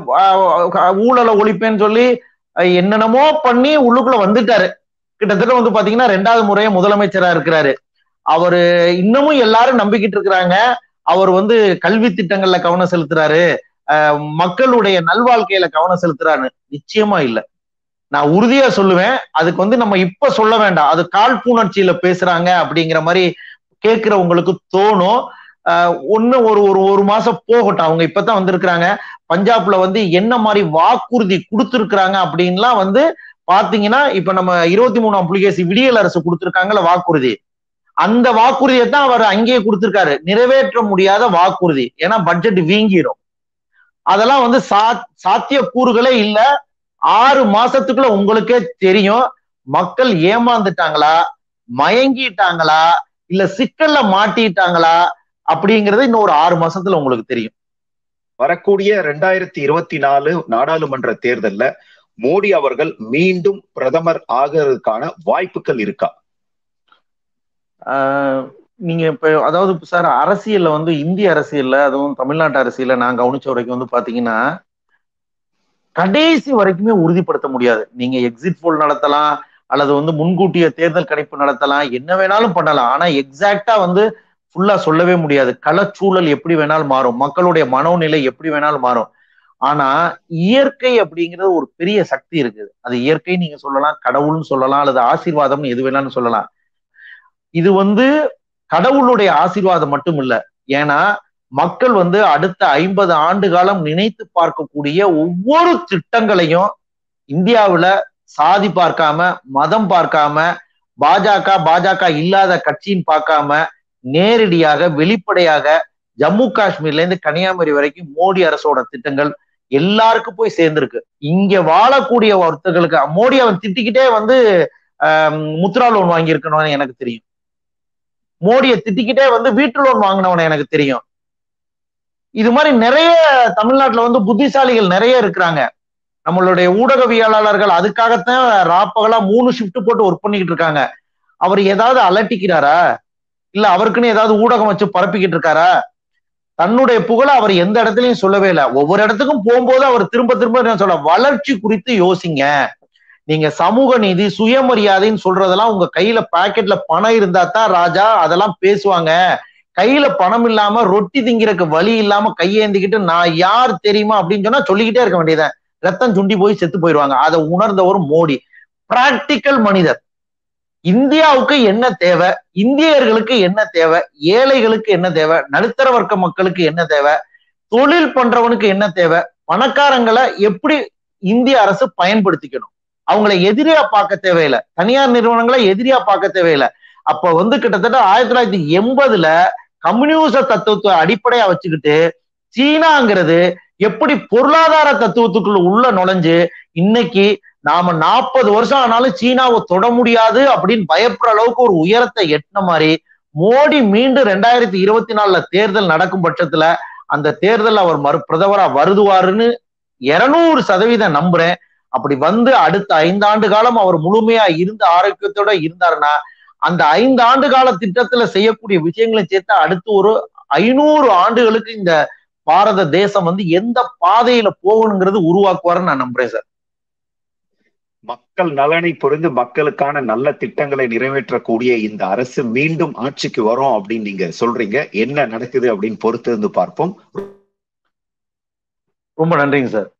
ஊழலை ஒழிப்பேன்னு சொல்லி என்னென்னமோ பண்ணி உள்ளுக்குள்ள வந்துட்டாரு. கிட்டத்தட்ட பாத்தீங்கன்னா 2வது முறையா முதலமைச்சரா இருக்கிறாரு. அவரு இன்னமும் எல்லாரும் நம்பிக்கிட்டு இருக்கிறாங்க அவர் கல்வி திட்டங்கள்ல கவனம் செலுத்துறாரு, மக்களுடைய நல்வாழ்க்கையில கவனம் செலுத்துறாரு. நிச்சயமா இல்ல. நான் உறுதியா சொல்லுவேன். அதுக்கு நம்ம இப்ப சொல்ல வேண்டாம், அது காழ்ப்புணர்ச்சியில பேசுறாங்க அப்படிங்கிற மாதிரி கேட்கிறவங்களுக்கு தோணும். ஒண்ணு ஒரு மாசம் போகட்டும், அவங்க இப்பதான் வந்திருக்கிறாங்க. பஞ்சாப்ல என்ன மாதிரி வாக்குறுதி கொடுத்திருக்கிறாங்க அப்படின்லாம் பாத்தீங்கன்னா, இப்ப நம்ம 23ஆம் புலிகேசி விடியல் அரசு கொடுத்திருக்காங்கல்ல வாக்குறுதி, அந்த வாக்குறுதியை தான் அவர் அங்கேயே கொடுத்திருக்காரு. நிறைவேற்ற முடியாத வாக்குறுதி, ஏன்னா பட்ஜெட் வீங்கிரும். அதெல்லாம் சாத்திய கூறுகளே இல்ல. 6 மாசத்துக்குள்ள உங்களுக்கே தெரியும் மக்கள் ஏமாந்துட்டாங்களா, மயங்கிட்டாங்களா, இல்ல சிக்கல்ல மாட்டிட்டாங்களா அப்படிங்கிறது இன்னும் ஒரு 6 மாசத்துல உங்களுக்கு தெரியும். வரக்கூடிய 2024 நாடாளுமன்ற தேர்தல்ல மோடி அவர்கள் மீண்டும் பிரதமர் ஆகிறதுக்கான வாய்ப்புகள் இருக்கா? நீங்க இப்ப அதாவது சார், அரசியல்ல இந்திய அரசியல்ல, அதுவும் தமிழ்நாட்டு அரசியல்ல நான் கவனிச்ச வரைக்கும் பாத்தீங்கன்னா கடைசி வரைக்குமே உறுதிப்படுத்த முடியாது. நீங்க எக்ஸிட் போல் நடத்தலாம், அல்லது முன்கூட்டிய தேர்தல் கணிப்பு நடத்தலாம், என்ன வேணாலும் பண்ணலாம். ஆனா எக்ஸாக்டா ஃபுல்லா சொல்லவே முடியாது. களச்சூழல் எப்படி வேணாலும் மாறும், மக்களுடைய மனோநிலை எப்படி வேணாலும் மாறும். ஆனா இயற்கை அப்படிங்கிறது ஒரு பெரிய சக்தி இருக்குது. அது இயற்கை நீங்க சொல்லலாம், கடவுள்னு சொல்லலாம், அல்லது ஆசீர்வாதம் எது வேணாலும் சொல்லலாம். இது கடவுளுடைய ஆசீர்வாதம் மட்டும் இல்ல. ஏன்னா மக்கள் அடுத்த 50 ஆண்டு காலம் நினைத்து பார்க்கக்கூடிய ஒவ்வொரு திட்டங்களையும் இந்தியாவுல சாதி பார்க்காம, மதம் பார்க்காம, பாஜக இல்லாத கட்சின்னு பார்க்காம நேரடியாக வெளிப்படையாக ஜம்மு காஷ்மீர்ல இருந்து கன்னியாகுமரி வரைக்கும் மோடி அரசோட திட்டங்கள் எல்லாருக்கும் போய் சேர்ந்திருக்கு. இங்க வாழக்கூடிய ஒருத்தர்களுக்கு மோடி அவன் திட்டிக்கிட்டே முத்ரா லோன் வாங்கி இருக்கணும்னு எனக்கு தெரியும். மோடியை திட்டிக்கிட்டே வீட்டு லோன் வாங்கினவன எனக்கு தெரியும். இது மாதிரி நிறைய தமிழ்நாட்டுல புத்திசாலிகள் நிறைய இருக்கிறாங்க. நம்மளுடைய ஊடகவியலாளர்கள் அதுக்காகத்தான் ராப்பகலா 3 ஷிஃப்ட் போட்டு ஒர்க் பண்ணிக்கிட்டு இருக்காங்க. அவர் ஏதாவது அலட்டிக்கிறாரா, இல்ல அவருக்குன்னு ஏதாவது ஊடகம் வச்சு பரப்பிக்கிட்டு இருக்காரா? தன்னுடைய புகழை அவர் எந்த இடத்துலயும் சொல்லவே இல்லை. ஒவ்வொரு இடத்துக்கும் போகும்போது அவர் திரும்ப திரும்ப சொல்ல, வளர்ச்சி குறித்து யோசிங்க. நீங்க சமூக நீதி, சுயமரியாதைன்னு சொல்றதெல்லாம் உங்க கையில பாக்கெட்ல பணம் இருந்தா தான் ராஜா அதெல்லாம் பேசுவாங்க. கையில பணம் இல்லாம ரொட்டி திங்கிறதுக்கு வழி இல்லாம கையேந்திக்கிட்டு நான் யார் தெரியுமா அப்படின்னு சொன்னா சொல்லிக்கிட்டே இருக்க வேண்டியதான். ரத்தம் சுண்டி போய் செத்து போயிடுவாங்க. அதை உணர்ந்த ஒரு மோடி பிராக்டிக்கல் மனிதர். இந்தியாவுக்கு என்ன தேவை, இந்தியர்களுக்கு என்ன தேவை, ஏழைகளுக்கு என்ன தேவை, நடுத்தர வர்க்க மக்களுக்கு என்ன தேவை, தொழில் பண்றவனுக்கு என்ன தேவை, பணக்காரங்களை எப்படி இந்திய அரசு பயன்படுத்திக்கணும், அவங்களை எதிரியா பார்க்க தேவையில்லை, தனியார் நிறுவனங்களை எதிரியா பார்க்க தேவையில்லை. அப்ப கிட்டத்தட்ட 1980ல கம்யூனிச தத்துவத்தை அடிப்படையா வச்சுக்கிட்டு சீனாங்கிறது எப்படி பொருளாதார தத்துவத்துக்குள்ள உள்ள நுழைஞ்சு இன்னைக்கு நாம 40 வருஷம் ஆனாலும் சீனாவை தொட முடியாது அப்படின்னு பயப்படுற அளவுக்கு ஒரு உயரத்தை எட்டின மாதிரி மோடி மீண்டும் 2024 தேர்தல் நடக்கும் பட்சத்துல அந்த தேர்தல் அவர் பிரதமரா வருதுவாருன்னு 200% நம்புறேன். அப்படி வந்து அடுத்த 5 ஆண்டு காலம் அவர் முழுமையா இருந்து ஆரோக்கியத்தோட இருந்தாருன்னா அந்த 5 ஆண்டு கால திட்டத்துல செய்யக்கூடிய விஷயங்களை சேர்த்து அடுத்து ஒரு 500 ஆண்டுகளுக்கு இந்த பாரத தேசம் வந்து எந்த பாதையில போகணுங்கிறது உருவாக்குவாருன்னு நான் நம்புறேன் சார். மக்கள் நலனை புரிந்து மக்களுக்கான நல்ல திட்டங்களை நிறைவேற்றக்கூடிய இந்த அரசு மீண்டும் ஆட்சிக்கு வரும் அப்படின்னு நீங்க சொல்றீங்க. என்ன நடக்குது அப்படின்னு பொறுத்து இருந்து பார்ப்போம். ரொம்ப நன்றிங்க சார்.